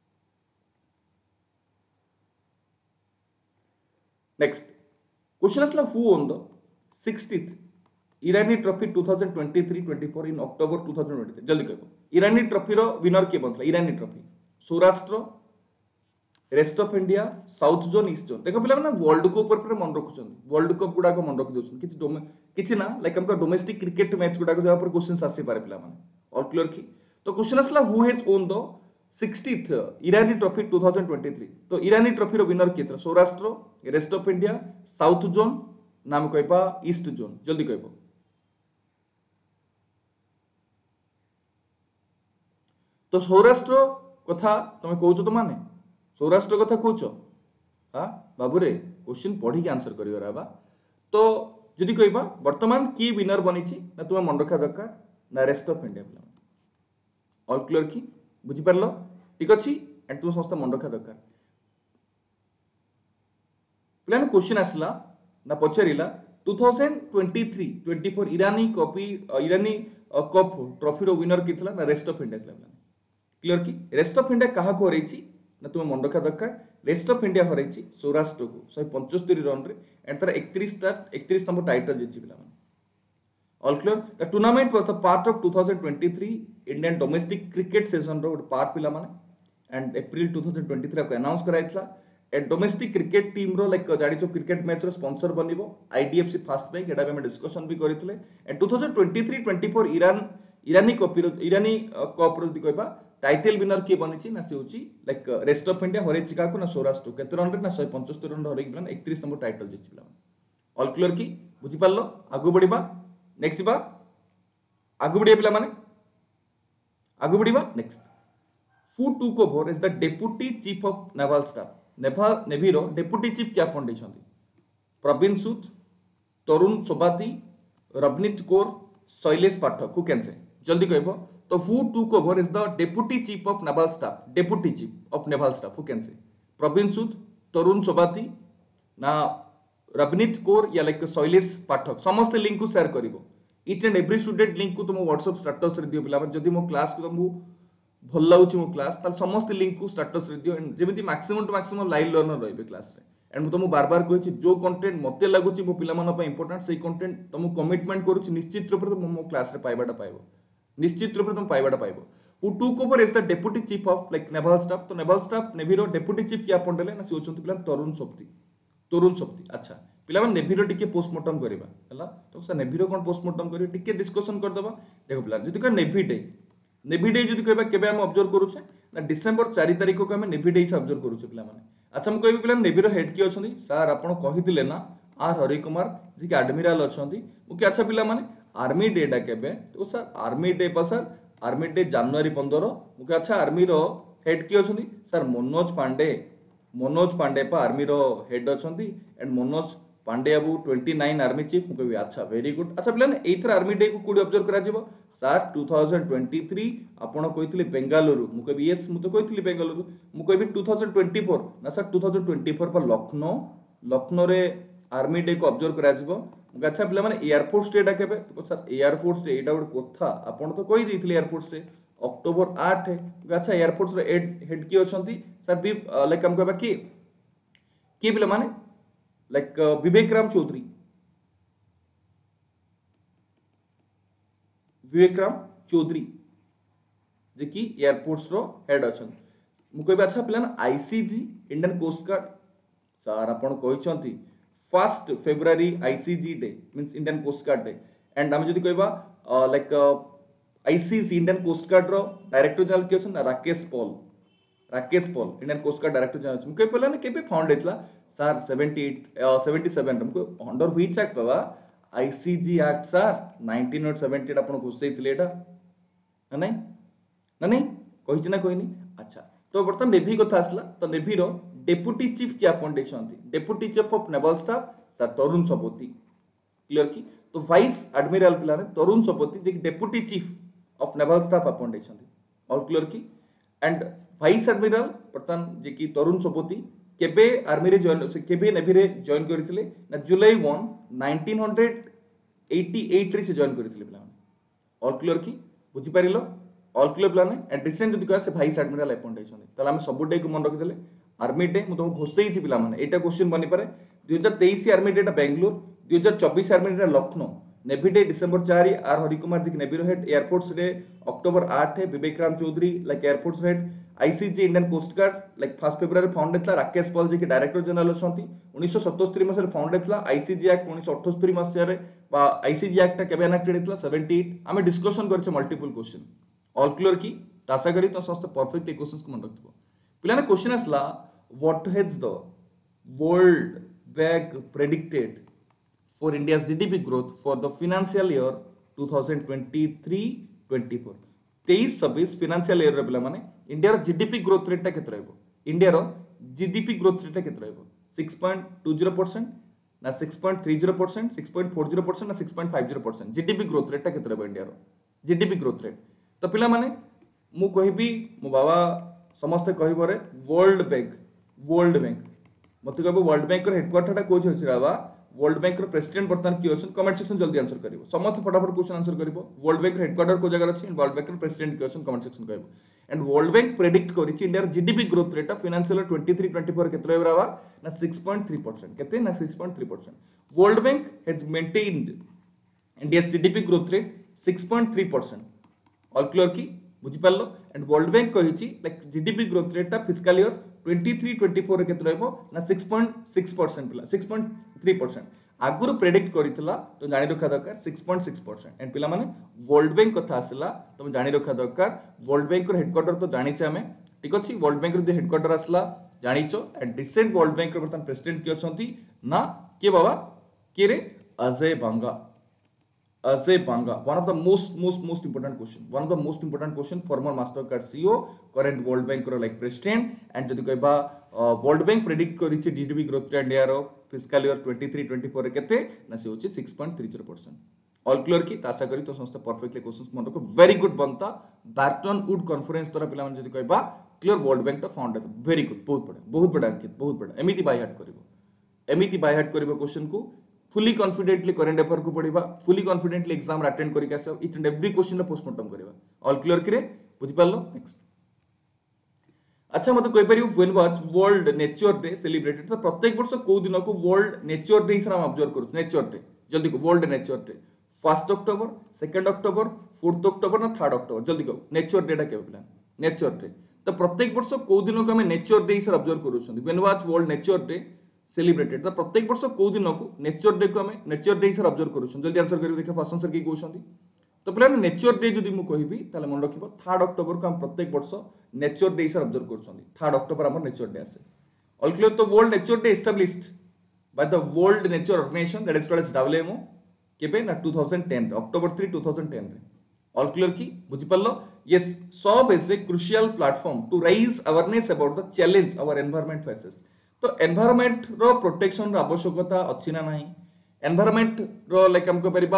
नेक्स्ट क्वेश्चन असला who won the 60th Irani trophy 2023-24 in October 2023 जल्दी कहबो इरानी ट्रॉफी रो विनर के बनथला Irani trophy Saurashtra rest of India south zone east zone देखो पिला माने वर्ल्ड कप ऊपर मन रखुछन वर्ल्ड कप गुडा को मन रखि दोछन किछि ना लाइक हमका डोमेस्टिक क्रिकेट मैच गुडा को जहा पर क्वेश्चंस आसी पारे पिला माने ऑल क्लियर की तो क्वेश्चन असला who has won the 60th Irani trophy 2023 तो इरानी ट्रॉफी रो विनर केत्र Saurashtra rest of India south zone नाम कहबा ईस्ट जोन जल्दी कहबो तो सौराष्ट्र कथा तमे कहउछो तो माने सौराष्ट्र कथा कहउछो हां बाबू रे क्वेश्चन पढ़ी के आंसर करियो राबा तो जदि कहबा वर्तमान की विनर बनिछि ना तुम मन रखा दरकार ना rest of India all clear की बुझी परलो ठीक अछि एंड तुम समस्त मन रखा दरकार प्लान क्वेश्चन आसला ना पछरिला 2023-24 इरानी कप ट्रॉफी रो विनर किथला ना रेस्ट ऑफ इंडिया थला क्लियर की रेस्ट ऑफ इंडिया कहा को रहिछि ना तुम मन रखा दरकार रेस्ट ऑफ इंडिया हरैछि सौराष्ट्र को 175 रन रे एंड तार 31 नंबर टाइटल जिछि पिला माने all clear the tournament was the part of 2023 Indian domestic cricket season रो पार्ट पिला माने एंड अप्रैल 2023 को अनाउंस कराइतला ए डोमेस्टिक क्रिकेट टीम रो लाइक जाडी जो क्रिकेट मैच रो स्पॉन्सर बनिबो आईडीएफसी फास्ट बैंक एडा हम डिस्कशन भी करितले एंड 2023-24 इरानी कप रो कहबा टाइटल विनर किए बनिछि ना से होछि लाइक रेस्ट ऑफ इंडिया हरे चिका को ना सौराष्ट्र केते रन रे ना 175 रन हरे कि 31 नंबर टाइटल जिछि पिला ऑल क्लियर की बुझि पारलो आगु बढ़िबा नेक्स्ट बा आगु बढ़िया पिला माने आगु बढ़िबा next who took over as the deputy chief of naval staff navy रो डेप्यूटी चीफ क्या अपन देछंती Praveen Sood Tarun Sobti Ravneet Kaur Shailesh Pathak who can say जल्दी कहबो तो who took over as the deputy chief of naval staff deputy chief of naval staff who can say Praveen Sood Tarun सोबाती ना रवनीत कौर या लाइक शैलेश पाठक समस्त लिंक को शेयर करिवो each and every student link को तुम व्हाट्सएप स्टेटस रे दियो पिला जदी मो क्लास को तुम भल लागुची मो क्लास ताल समस्त लिंक को स्टेटस रे दियो जेमिति maximum to maximum live learner रहबे क्लास रे एंड तुम बार बार कहिछि जो कंटेंट मते लागुची मो पिला मन पे इंपोर्टेंट सेही कंटेंट तुम कमिटमेंट करूछि निश्चित रूप से मो क्लास रे पाइबाटा पाइबो निश्चित रूप से तुम पाइबाटा पाइबो who took over as the deputy chief of like naval staff तो नेवल स्टाफ नेवी रो डेप्यूटी चीफ क्या अपन देले ना से होचंती पिला तरुण सोप्ती अच्छा पिला मन नेवी रो टिके पोस्टमार्टम करबा हला तो से नेवी रो कोन पोस्टमार्टम करी टिके डिस्कशन कर दबा देखो पिला जदी का नेवी डे जदी कहबा केबे हम ऑब्जर्व करू छे ना डिसेंबर 4 तारिख को हम नेवी डे से ऑब्जर्व करू छे पिला माने अच्छा हम कहबी पिला नेवी रो हेड की अछंती सर आपण कहितिले ना आर हरि कुमार जी के एडमिरल अछंती मु के अच्छा पिला माने आर्मी डे डा केबे तो सर आर्मी डे पर सर आर्मी डे जनवरी 15 मु के अच्छा आर्मी रो हेड की अछंती सर मनोज पांडे पर आर्मी रो हेड अछंती एंड मनोज पांडे बाबू 29 आर्मी चीफ मु कहबी अच्छा वेरी गुड अच्छा पिला एथर आर्मी डे को कोडी ऑब्जर्व करा जिवो सर 2023 आपण कहितले बेंगालुरु मु कहबी यस मु तो कहितली बेंगालुरु मु कहबी 2024 ना सर 2024 पर लखनऊ रे आर्मी डे को ऑब्जर्व करा जिवो मु अच्छा पिला माने एयरफोर्स डे डा केबे तो सर एयरफोर्स डे एटा गुड कोथा आपण तो कहि दिथिले एयरफोर्स डे अक्टोबर 8 है अच्छा एयरफोर्स रे हेड की अछंती सर बी लाइक हम कहबा की पिला माने लाइक विवेक राम चौधरी जे कि एयरफोर्स रो हेड अछन मु कहबे अच्छा पिला ना ICG Indian coast guard sir आपण कहिसंती 1 February ICG day means Indian coast guard day and हम जदी कहबा like ICG Indian coast guard रो डायरेक्टर जनरल के अछन Rakesh Pal Indian coast guard director general मु कहबे पिला ना केबे फाउंड हेतला सर 77 हमको अंडर व्हिच एक्ट बाबा आईसीजी एक्ट सर 1978 आपण घोषैतिले एटा ना नहीं कहिछ ना कोइनी अच्छा तो बर्तन नेवी कथा आसला तो नेवी रो डेप्यूटी चीफ क्या अपन देछंती deputy chief of naval staff sir Tarun Sobti clear की तो वाइस एडमिरल पिला ने तरुण सोपती जे deputy chief of naval staff अपन देछंती ऑल क्लियर की एंड वाइस एडमिरल बर्तन जे की तरुण सोपती केबे आर्मी रे जॉइन केबे नेवी रे जॉइन करथिले ना जुलाई 1 1988 रे से जॉइन करथिले पिला ऑल क्लियर की बुझी पारिलो all clear plan and recent जदी से भाइस एडमिरल अपॉइंट होइछन तले हम सब डे को मन रखि देले आर्मी डे मु तुम घोषै छी पिला माने एटा क्वेश्चन बनि पारे 2023 army day Bengaluru 2024 army day Lucknow navy day December 4 R Hari Kumar ji navy रो हेड एयरफोर्स डे अक्टोबर 8 है Vivek Ram Chaudhari like air force head ICG Indian coast guard like 1 February found हेतला राकेश पॉल जी के डायरेक्टर जनरल अछंती 1977 मसिया फाउंड हेतला आईसीजी एक्ट 1978 मसिया रे बा आईसीजी एक्ट केबे एनेक्टेड हेतला 78 हमें डिस्कशन करछे मल्टीपल क्वेश्चन ऑल क्लियर की आशा करी तो समस्त परफेक्ट क्वेश्चंस को मन रखबो पिलाने क्वेश्चन आसला what has the world bank predicted for India's GDP growth for the financial year 2023-24 23-26 financial year रे पिला माने इंडिया रो जीडीपी ग्रोथ रेट ता केते रहबो इंडिया रो जीडीपी ग्रोथ रेट ता केते रहबो 6.20% ना 6.30% 6.40% ना 6.50% जीडीपी ग्रोथ रेट ता केते रहबो इंडिया रो जीडीपी ग्रोथ रेट तो पिला माने मु कहबी मो बाबा समस्त कहबो रे वर्ल्ड बैंक मते कहबो वर्ल्ड बैंक रो हेडक्वार्टर ता कोछ होछि बाबा वर्ल्ड बैंक रो प्रेसिडेंट बर्तमान किए अछन कमेंट सेक्शन जल्दी आंसर करिवो समस्त फटाफट क्वेश्चन आंसर करिवो वर्ल्ड बैंक हेडक्वार्टर को जगह अछि वर्ल्ड बैंक रो प्रेसिडेंट किए अछन कमेंट सेक्शन कहबो एंड वर्ल्ड बैंक प्रेडिक्ट करिछि India GDP growth rate of financial 23-24 केते रहबा ना 6.3% केते ना 6.3% world bank has maintained India's GDP growth rate 6.3% all clear की बुझी पारलो एंड वर्ल्ड बैंक कहिछि like GDP growth rate of fiscal year 23-24 रे केते रहबो ना 6.6% पिला 6.3% आगुरु प्रेडिक्ट करितला तो जानि रखा दरकार 6.6% एंड पिला माने वर्ल्ड बैंक कथा आसला तुम जानि रखा दरकार वर्ल्ड बैंक रो हेडक्वार्टर तो जानिछे हमें ठीक अछि वर्ल्ड बैंक रो जे हेडक्वार्टर आसला जानिछो एंड रिसेंट वर्ल्ड बैंक रो बर्तमान प्रेसिडेंट के अछंती ना के बाबा के रे अजय बांगा one of the most important question one of the most important question former Mastercard CEO current world bank ro like president and जदि कहबा world bank predict करिछि GDP growth rate इंडिया रो fiscal year 23-24 रे केते ना से होछि 6.30% ऑल क्लियर की आशा करी तो समस्त परफेक्टली क्वेश्चंस मन रखो वेरी गुड बनता बार्टन वुड कॉन्फ्रेंस तोरा पिला मन जदि कहबा क्लियर वर्ल्ड बैंक तो फाउंड वेरी गुड बहुत बड़ा अंकित बहुत बड़ा एमिति बाय हार्ट करिवो क्वेश्चन को fully confidently current affair को पढ़िबा fully confidently exam अटेंड करिक आसो each and every question रे पोस्टमार्टम करिबा ऑल क्लियर किरे बुझि पारलो नेक्स्ट अच्छा मते कहि परियो when was world nature day celebrated तो प्रत्येक वर्ष को दिन को वर्ल्ड नेचर डे हिसाब ऑब्जर्व करू नेचर डे जल्दी को world nature day 1 October 2 October 4 October ना 3 अक्टोबर जल्दी को नेचर डे टा केबे प्लान नेचर डे तो प्रत्येक वर्ष को दिन को हम नेचर डे हिसाब ऑब्जर्व करू when was world nature day celebrated तो प्रत्येक वर्ष को दिन को नेचर डे को हमें नेचर डे हिसाब ऑब्जर्व करू जल्दी आंसर करियो देखा फर्स्ट आंसर की कहउछंती तो प्लान नेचर डे जदि मु कहिबी ताले मन रखिबो 3 अक्टोबर को हम प्रत्येक वर्ष नेचर डे हिसाब ऑब्जर्व करूछंती 3 अक्टोबर हमर नेचर डे आसे ऑल क्लियर तो world nature day established by the world nature organization that is called as WMO केबे ना 2010 अक्टोबर 3 2010 रे ऑल क्लियर की बुझि पारलो यस सब is a crucial platform to raise awareness about the challenge our environment faces तो एनवायरनमेंट रो प्रोटेक्शन रो आवश्यकता अछि ना नाही एनवायरनमेंट रो लाइक हमको परिबा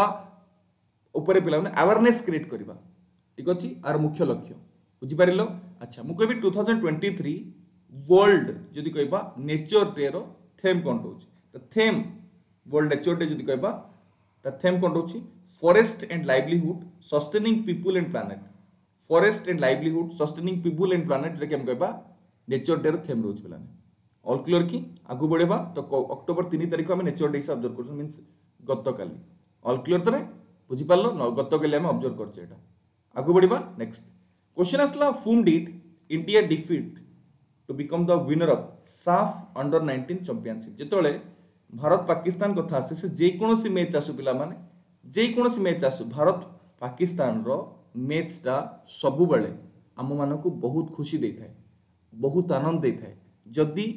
ऊपर पिला ने अवेयरनेस क्रिएट करबा ठीक अछि आर मुख्य लक्ष्य बुझि पारिलो अच्छा मु कहबी 2023 वर्ल्ड जदि कहबा नेचर डे रो थीम कोन होछि तो थीम वर्ल्ड नेचर डे जदि कहबा त थीम कोन होछि forest and livelihood sustaining people and planet forest and livelihood sustaining people and planet रे हम कहबा नेचर डे रो थीम रोज पिला ऑल क्लियर की आगु बढ़ेबा तो अक्टोबर 3 तारिख हम नेचर डे ऑब्जर्व करछन मींस गतकाली ऑल क्लियर तरे बुझि पारलो न गतकाली हम ऑब्जर्व करछे एटा आगु बढ़ेबा नेक्स्ट क्वेश्चन असला whom did India defeat to become the winner of SAFF under 19 championship जेतोले भारत पाकिस्तान कथा आसे से जे कोनोसी मैच आसु पिला माने जे कोनोसी मैच आसु भारत पाकिस्तान रो मैच टा सबु बेले हम मानको बहुत खुशी देथाय बहुत आनंद देथाय जदी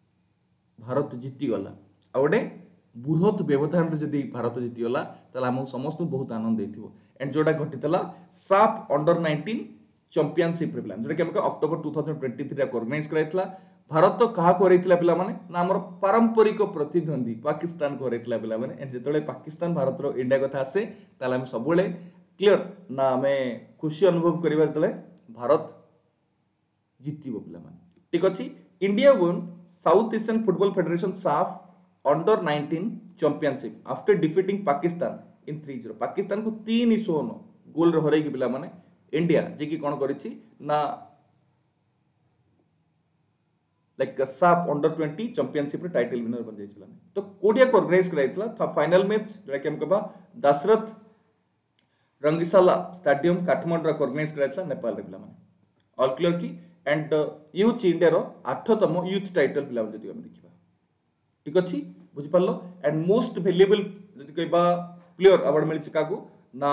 भारत जीती गला आ गोटे बृहत व्यवधान जदि भारत जीती गला ताला हम समस्त बहुत आनंद देथिबो एंड जोटा घटितला साफ अंडर 19 चैंपियनशिप रे प्लान जोटा कि हमका अक्टोबर 2023 रे ऑर्गेनाइज कराइतला भारत तो कहा करैतला पिला माने ना हमर पारंपरिक प्रतिद्वंदी पाकिस्तान करैतला पिला माने एंड जेतोले पाकिस्तान भारत रो इंडिया कथा आसे ताला हम सबुले क्लियर ना हमें खुशी अनुभव करिबा जेतोले भारत जीतिबो पिला माने ठीक अछि India won South Asian Football Federation SAF Under 19 Championship after defeating Pakistan in 3-0 Pakistan को 3-0 गोल रे हरै के पिला माने इंडिया जे कि कोन करिछि ना लाइक SAF Under 20 चैंपियनशिप रे टाइटल विनर बन जाय छिला तो कोडिया को ऑर्गेनाइज कराइतला था फाइनल मैच जे कि हम कहबा दशरथ रंगशाला स्टेडियम काठमांडू रे ऑर्गेनाइज कराइतला नेपाल रे पिला माने ऑल क्लियर की एंड यूथ इंडिया रो 8तम यूथ टाइटल पिला जदि हम देखिबा ठीक अछि बुझि पारलो एंड मोस्ट वैल्यूएबल जदि कहबा प्लेयर अवार्ड मिल चिकागो ना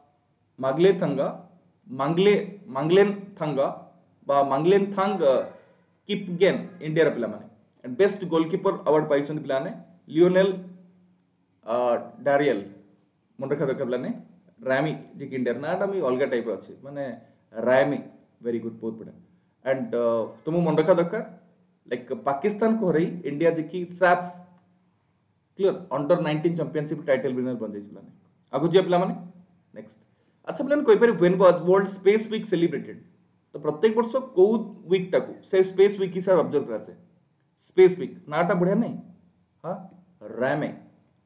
मांगलेन थांगा बा मांगलेन थांग किपगेन इंडिया रो पिला माने एंड बेस्ट गोलकीपर अवार्ड पाइछन पिला ने लियोनेल डारियल मन रखा दरकार पिला ने रामी जे कि इंडिया नाटा मी अलगा टाइप रो अछि माने रामी वेरी गुड बहुत बड़ा एंड तुम मन रखा दरकार लाइक पाकिस्तान को हरई इंडिया जे कि SAFF clear under 19 championship title winner बन जाइछ माने आगु जे पिला माने नेक्स्ट अच्छा पिला कोइ पर when was world space week celebrated तो प्रत्येक वर्ष को वीक टाको से स्पेस वीक हिसाब ऑब्जर्व करासे स्पेस वीक नाटा बढ़िया नहीं हां रामे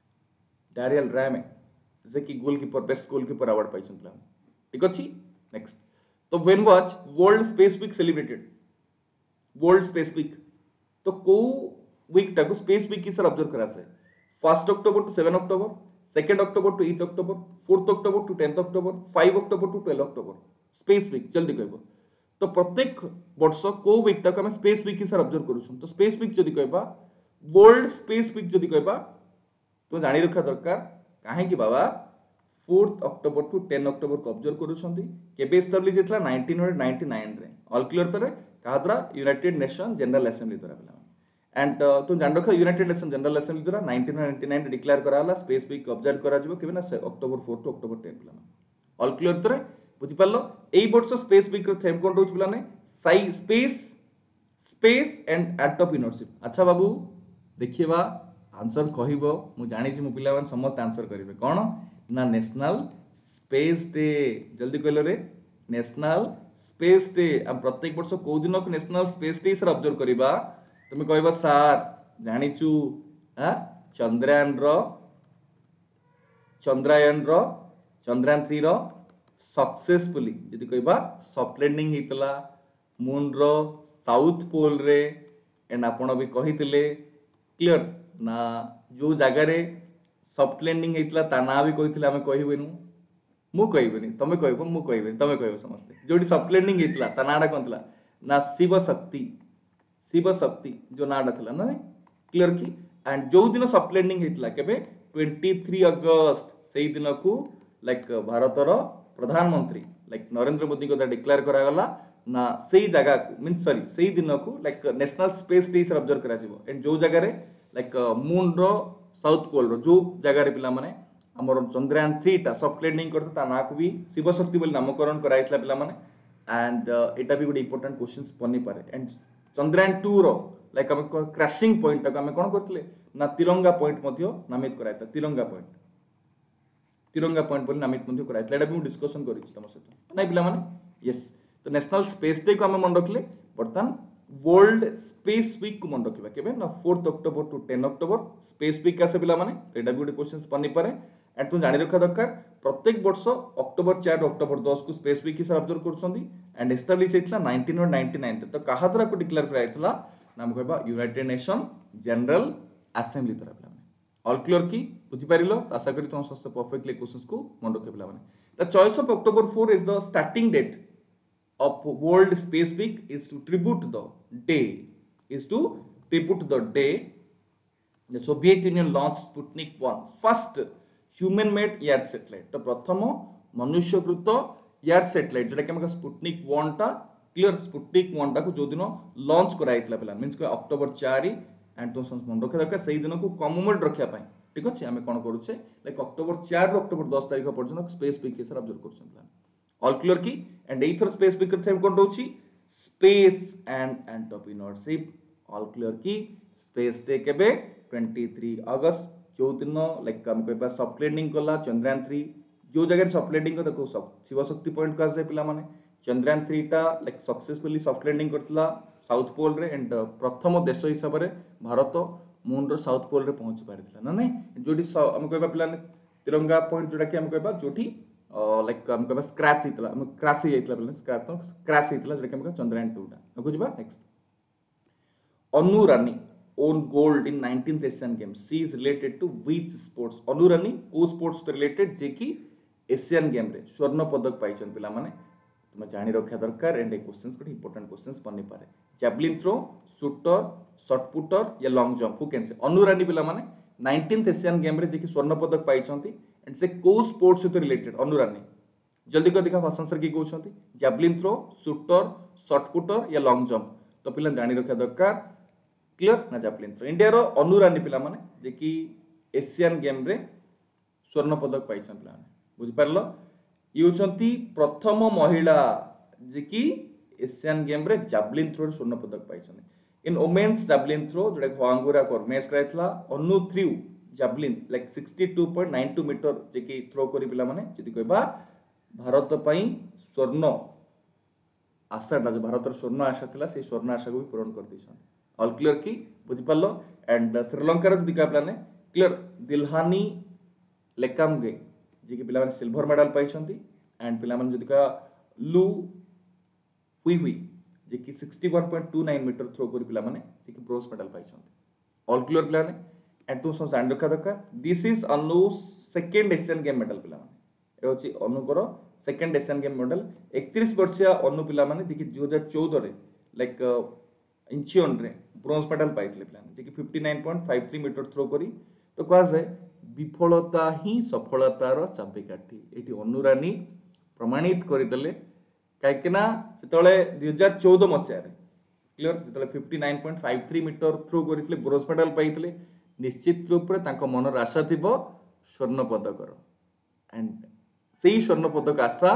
डारियल रैमे जे कि गोलकीपर बेस्ट गोलकीपर अवार्ड पाइछन पिला ठीक अछि नेक्स्ट तो when was world space week celebrated world space week तो को वीक टाको स्पेस वीक की सर ऑब्जर्व करा से 1 October to 7 October 2 October to 8 October 4 October to 10 October 5 October to 12 October space week जल्दी कहबो तो प्रत्येक वर्ष को वीक टाको हम स्पेस वीक की सर ऑब्जर्व करूछन तो स्पेस वीक जदी कहबा वर्ल्ड स्पेस वीक जदी कहबा तो जानी रखा दरकार काहे कि बाबा 4 अक्टोबर टू 10 अक्टोबर को ऑब्जर्व करूछंती केबे एस्टैब्लिश हेतला 1999 रे ऑल क्लियर तरे कहा द्वारा यूनाइटेड नेशन जनरल असेंबली द्वारा पिला एंड तो जान रखा यूनाइटेड नेशन जनरल असेंबली द्वारा 1999 रे डिक्लेयर करा हला स्पेस वीक ऑब्जर्व करा जिवो केबे ना अक्टोबर 4 टू अक्टोबर 10 पिला ऑल क्लियर तरे बुझि पारलो एई वर्ष स्पेस वीक रो थीम कोन रहउछ पिला ने साई स्पेस एंड एंटरप्रेन्योरशिप अच्छा बाबू देखिबा आंसर कहिबो मु जानि छी मु पिला मान समस्त आंसर करिवे कोन ना नेशनल स्पेस डे जल्दी कहलो रे नेशनल स्पेस डे हम प्रत्येक वर्ष को दिन को नेशनल स्पेस डे सर ऑब्जर्व करिबा तुम कहबा सर जानिचु चंद्रयान रो चंद्रयान 3 रो सक्सेसफुली जदि कहबा सॉफ्ट लैंडिंग हेतला मून रो साउथ पोल रे एंड आपण भी कहितले क्लियर ना जो जगह रे सॉफ्ट लैंडिंग हेतला ता ना भी कहितले हमें कहिबेनु मु कहिबेनी तमे कहबो मु कहिबेनी तमे कहबो समस्त जोडी सॉफ्ट लैंडिंग हेतला ता नाडा कोनतला ना शिव शक्ति जो नाडा थला ना क्लियर की एंड जो दिन सॉफ्ट लैंडिंग हेतला केबे 23 अगस्त सेही दिन को लाइक भारत रो प्रधानमंत्री लाइक नरेंद्र मोदी को डिक्लेयर करा गला ना सेही जगह को मींस सॉरी सेही दिन को लाइक नेशनल स्पेस डे सर ऑब्जर्व करा जिवो एंड जो जगह रे लाइक मून रो साउथ पोल रो जो जगह रे पिला माने हमर चंद्रयान 3 टा सॉफ्ट लैंडिंग करता ता ना को भी शिव शक्ति बोली नामकरण कराइतला पिला माने एंड एटा भी गुड इंपोर्टेंट क्वेश्चंस बनी पारे एंड चंद्रयान 2 रो लाइक हम क्रैशिंग पॉइंट तक हम कोन करतले ना तिरंगा पॉइंट मध्य नामित कराइता तिरंगा पॉइंट बोली नामित मध्य कराइतला एटा भी हम डिस्कशन करिछि तम सहित नै पिला माने यस तो नेशनल स्पेस डे को हम मन रखले बर्तन वर्ल्ड स्पेस वीक को मन रखिबा केबे ना 4 October to 10 October space week आसे पिला माने तो एटा भी गुड क्वेश्चंस बनी पारे एंड तू जानि रखा दरकार प्रत्येक वर्ष अक्टोबर 4 अक्टोबर 10 को स्पेस वीक हिसाब ऑब्जर्व करछंदी एंड एस्टैब्लिश हेतला 1999 तो कहा द्वारा को डिक्लेयर कराइतला नाम कहबा यूनाइटेड नेशन जनरल असेंबली द्वारा पिला माने ऑल क्लियर की बुझि पारिलो आशा करी तुम समस्त परफेक्टली क्वेश्चंस को मन रखे पिला माने the choice of October 4 is the starting date of World Space Week is to tribute the day the Soviet Union launched Sputnik 1 first human made earth satellite तो प्रथम मनुष्यकृत earth satellite जेटा कि हम स्पुटनिक 1 टा क्लियर स्पुटनिक 1 टा को जो दिन लॉन्च कराइतला पिला मींस को अक्टोबर 4 एंड तो मन रखा दरकार सेही दिन को कमेमोरेट रखिया पाई ठीक अछि हमें कोन करूछे लाइक अक्टोबर 4 रो अक्टोबर 10 तारिख पर्यंत स्पेस वीक के सर ऑब्जर्व करछन ऑल क्लियर की एंड एथर स्पेस वीक थीम कोन रहउची space and entrepreneurship all clear की स्पेस डे केबे 23 अगस्त जो दिन लाइक हम कहबा सॉफ्ट लैंडिंग कला चंद्रयान 3 जो जगह सॉफ्ट लैंडिंग को देखो सब शिव शक्ति पॉइंट का से पिला माने चंद्रयान 3 टा लाइक सक्सेसफुली सॉफ्ट लैंडिंग करतला साउथ पोल रे एंड प्रथम देश हिसाब रे भारत मून रो साउथ पोल रे पहुंच पारितला ना नै जोडी हम कहबा पिला तिरंगा पॉइंट जोडा कि हम कहबा जोठी लाइक हम कहबा स्क्रैच हितला हम क्रैश ही हितला बोले स्क्रैच तो क्रैश हितला जेका हम चंद्रयान 2 टा बुझबा next Annu Rani won gold in 19th Asian games she is related to which sports Annu Rani को स्पोर्ट्स तो रिलेटेड जे कि एशियन गेम रे स्वर्ण पदक पाइछन पिला माने तुम जानि रखा दरकार एंड ए क्वेश्चंस को इंपोर्टेंट क्वेश्चंस बनि पारे javelin throw shooter shot putter या long jump who can say Annu रानी पिला माने 19th एशियन गेम रे जे कि स्वर्ण पदक पाइछंती एंड से को स्पोर्ट्स से रिलेटेड अनुरानी जल्दी कर देखा फर्स्ट आंसर की कहउछंती javelin throw shooter shot putter या लॉन्ग जंप तो पिला जानि रखा दरकार क्लियर ना जैवलिन थ्रो इंडिया रो अनुरानी पिला माने जे कि एशियन गेम रे स्वर्ण पदक पाइछन पिला माने बुझि पारलो युछंती प्रथम महिला जे कि एशियन गेम रे जैवलिन थ्रो स्वर्ण पदक पाइछन इन वुमेन्स जैवलिन थ्रो जोडे वांगुरा कोर्मेस कराइतला Annu threw javelin like 62.92 metre जे कि थ्रो करी पिला माने जदी कहबा भारत पई स्वर्ण आशाटा जो भारत स्वर्ण आशा थिला से स्वर्ण आशा को भी पूर्ण कर दिसन ऑल क्लियर की बुझि पारलो एंड श्रीलंका रो जदी कहबा ने क्लियर दिल्हानी लेकामगे जे कि पिला सिल्वर मेडल पाइछंती एंड पिला जदि कह लू हुई हुई जे कि 61.29 मीटर थ्रो करी पिला जे कि ब्रोंज मेडल पाइछंती ऑल क्लियर पिला एंड तुम सब जान रखा दरकार this is Annu second Asian game medal पिला ए होची अनुकर सेकंड एशियन गेम मेडल 31 वर्षीय अनु पिला जे कि 2014 रे लाइक इंचियन रे ब्रोंज मेडल पाइथिले पिला जे कि 59.53 मीटर थ्रो करी तो कहा जाए विफलता ही सफलतार चाबिकाठी एटी अनुरानी प्रमाणित करदेले कहीं 2014 मसीह क्लियर जो 59.53 मीटर थ्रो करते ब्रोंज मेडल पाई निश्चित रूप से मनर आशा थी स्वर्ण पदकर एंड से ही स्वर्ण पदक आशा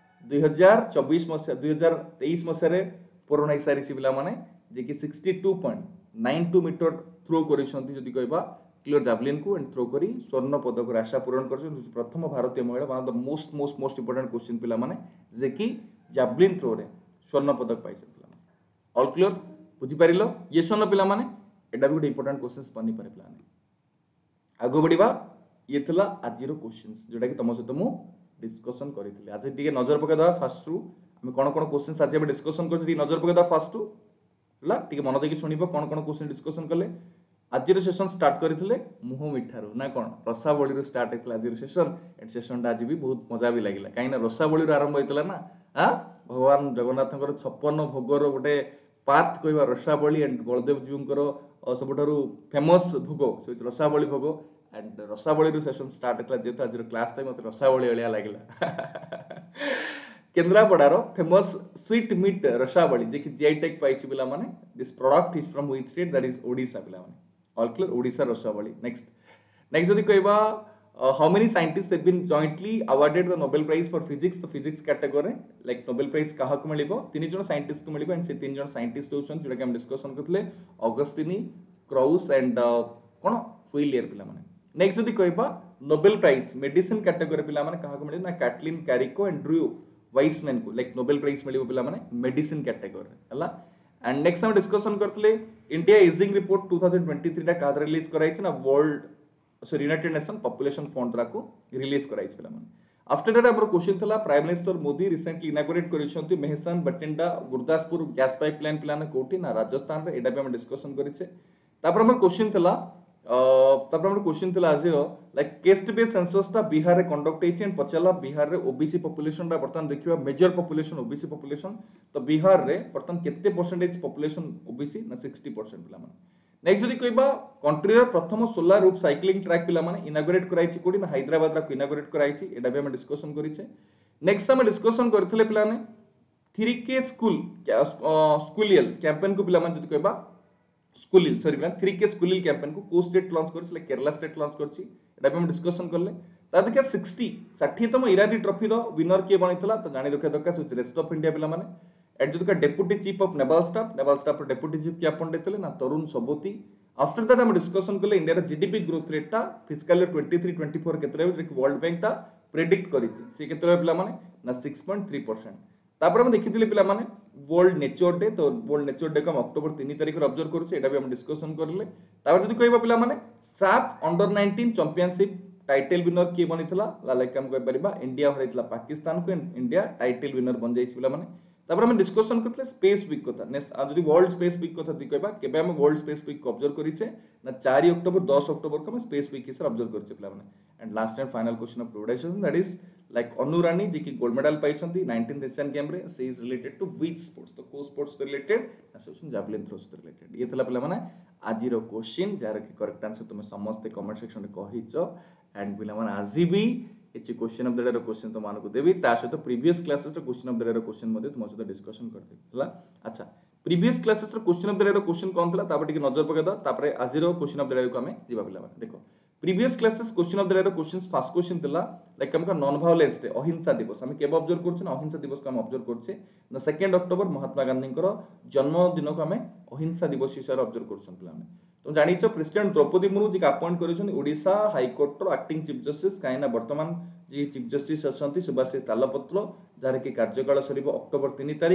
2024 मसीहा 2023 मसीह पूरण हो सारी पे जे कि 62.92 मीटर थ्रो करी कहबा क्लियर जावलिन को एंड थ्रो करी स्वर्ण पदक आशा पूरण कर प्रथम भारतीय महिला one of the most most most important question पिला माने जे कि जावलिन थ्रो रे स्वर्ण पदक पाई ऑल क्लियर बुझी पारिलो ये स्वर्ण पिला माने एटा भी गोटे इंपोर्टेंट क्वेश्चंस बनी पारे पिला आगो बढ़िबा ये थिला आजिरो क्वेश्चंस जोटा कि तम सहित मु डिस्कशन करिथिले आज टिके नजर पका दवा फास्ट रु हम कोन कोन क्वेश्चंस आज डिस्कशन करछि नजर पका दवा फास्ट रु हला टिके मन देकी सुनिबो कोन कोन क्वेश्चन डिस्कशन कले आज सेशन स्टार्ट करथिले मुह मिठारू ना कौन रसावली रो स्टार्ट हेतला आज सेशन एंड सेशन आज भी बहुत मजा भी लागिला काई ना रसावली रो आरंभ हेतला ना हां भगवान जगन्नाथଙ୍କର 56 भोगर गोटे पार्ट कहबा रसावली एंड बलदेव जींकर सबठारु फेमस भोग से रसावली भोग एंड रसावली रो सेशन स्टार्ट हेतला जेतो आज क्लास टाइम मते रसावली एलिया लागिला केन्द्रापड़ार फेमस स्वीट मीट रसावली जे कि जीआई टैग पाइछि पिला माने this product is from which state that is Odisha पिला माने all clear Odisha Rasabali next जदि कहबा how many scientists have been jointly awarded the Nobel prize for physics तो physics category like Nobel prize काहा को मिलिबो तीन जण साइंटिस्ट को मिलिबो एंड से तीन जण साइंटिस्ट होछन जोटा कि हम डिस्कशन करथले ऑगस्टिनी क्राउस एंड कोन फुइलियर पिला माने नेक्स्ट जदि कहबा नोबेल प्राइज मेडिसिन कैटेगरी पिला माने काहा को मिले ना Katalin Kariko and Drew Weissman को लाइक नोबेल प्राइज मिलिबो पिला माने मेडिसिन कैटेगरी हला एंड नेक्स्ट हम डिस्कशन करथले इंडिया एजिंग रिपोर्ट 2023 टा कादर रिलीज कराई छै ना world sorry United Nation population fund रा को रिलीज कराई छै पिला माने आफ्टर दैट हमर क्वेश्चन थला prime minister Modi recently inaugurate करिसंती Mehsana Bathinda Gurdaspur gas pipeline plan कोठी ना राजस्थान रे एटा भी हम डिस्कशन करि छै तापर हमर क्वेश्चन थला आज लाइक केस्ट बेस सेंसस ता बिहार रे कंडक्ट हेछि एंड पचला बिहार रे ओबीसी पॉपुलेशन रा बर्तन देखिबा मेजर पॉपुलेशन ओबीसी पॉपुलेशन तो बिहार रे बर्तन केते परसेंटेज पॉपुलेशन ओबीसी ना 60% पिला माने नेक्स्ट जदि कहबा कंट्री रे प्रथम सोलर रूफ साइक्लिंग ट्रैक पिला माने इनॉग्रेट कराइछि कोडी ना हैदराबाद रा को इनॉग्रेट कराइछि एटा भी हम डिस्कशन करिछे नेक्स्ट हम डिस्कशन करथिले पिला ने 3K स्कूल स्कूलियल कैंपेन को पिला माने जदि कहबा स्कूलिल सॉरी 3K स्कूलिल कैंपेन को स्टेट लॉन्च करछि केरला स्टेट लॉन्च करछि एटा भी हम डिस्कशन करले ता देखिया 60तम इरानी ट्रॉफी रो विनर के बनितला तो जानि रखे दरकार से रेस्ट ऑफ इंडिया पिला माने एट जो deputy chief of naval staff deputy chief के अपॉइंट देतले ना तरुण सबोती आफ्टर दैट हम डिस्कशन करले इंडिया रा जीडीपी ग्रोथ रेट टा फिस्कल ईयर 23-24 केतरे वर्ल्ड बैंक टा प्रेडिक्ट करिछि से केतरे पिला माने ना 6.3% तापर हम देखिथिले पिला माने वर्ल्ड नेचर डे तो वर्ल्ड नेचर डे को हम अक्टोबर 3 तारिख रे ऑब्जर्व करूछे एटा भी हम डिस्कशन करले तापर जदि कहबा पिला माने साफ अंडर 19 चैंपियनशिप टाइटल विनर के बनितला लाइक हम कह परिबा इंडिया हरैतला पाकिस्तान को इंडिया टाइटल विनर बन जाइछि पिला माने तापर हम डिस्कशन करथले स्पेस वीक कथा नेक्स्ट आज जदि वर्ल्ड स्पेस वीक कथा दि कहबा केबे हम वर्ल्ड स्पेस वीक को ऑब्जर्व करिछे ना 4 अक्टोबर 10 अक्टोबर को हम स्पेस वीक हिसाब ऑब्जर्व करिछे पिला माने and last and final question of production that is like Annu Rani ji की गोल्ड मेडल पाइछंती 19th एशियन गेम रे she is related to which sports तो को स्पोर्ट्स रिलेटेड ना सेक्शन जावलिन थ्रो से रिलेटेड ये थला पिला माने आज रो क्वेश्चन जार की करेक्ट आंसर तुम समस्त कमेंट सेक्शन रे कहिचो एंड पिला माने आज भी एच क्वेश्चन ऑफ द डे रो क्वेश्चन तो मानको देबी ता सहित प्रीवियस क्लासेस रो क्वेश्चन ऑफ द डे रो क्वेश्चन मध्ये तुम सहित डिस्कशन करते हला अच्छा प्रीवियस क्लासेस रो क्वेश्चन ऑफ द डे रो क्वेश्चन कोन थला तापर टिके नजर पके द तापर आज रो क्वेश्चन ऑफ द डे को हमें जीवा पिला माने देखो previous classes question of the day रो क्वेश्चंस फर्स्ट क्वेश्चन थला लाइक हमका नॉन वायलेंस डे अहिंसा दिवस हम केबे ऑब्जर्व करछ ना अहिंसा दिवस को हम ऑब्जर्व करछे ना 2 अक्टोबर महात्मा गांधी को जन्म दिन को हमें अहिंसा दिवस हिसाब ऑब्जर्व करछन पिला माने तो जानिछो प्रेसिडेंट द्रौपदी मुर्मू जी का अपॉइंट करिसन ओडिशा हाई कोर्ट रो एक्टिंग चीफ जस्टिस काइना वर्तमान जी चीफ जस्टिस असंती सुभाषिष तालपत्र जार की कार्यकाल सरीबो अक्टोबर 3 तारिख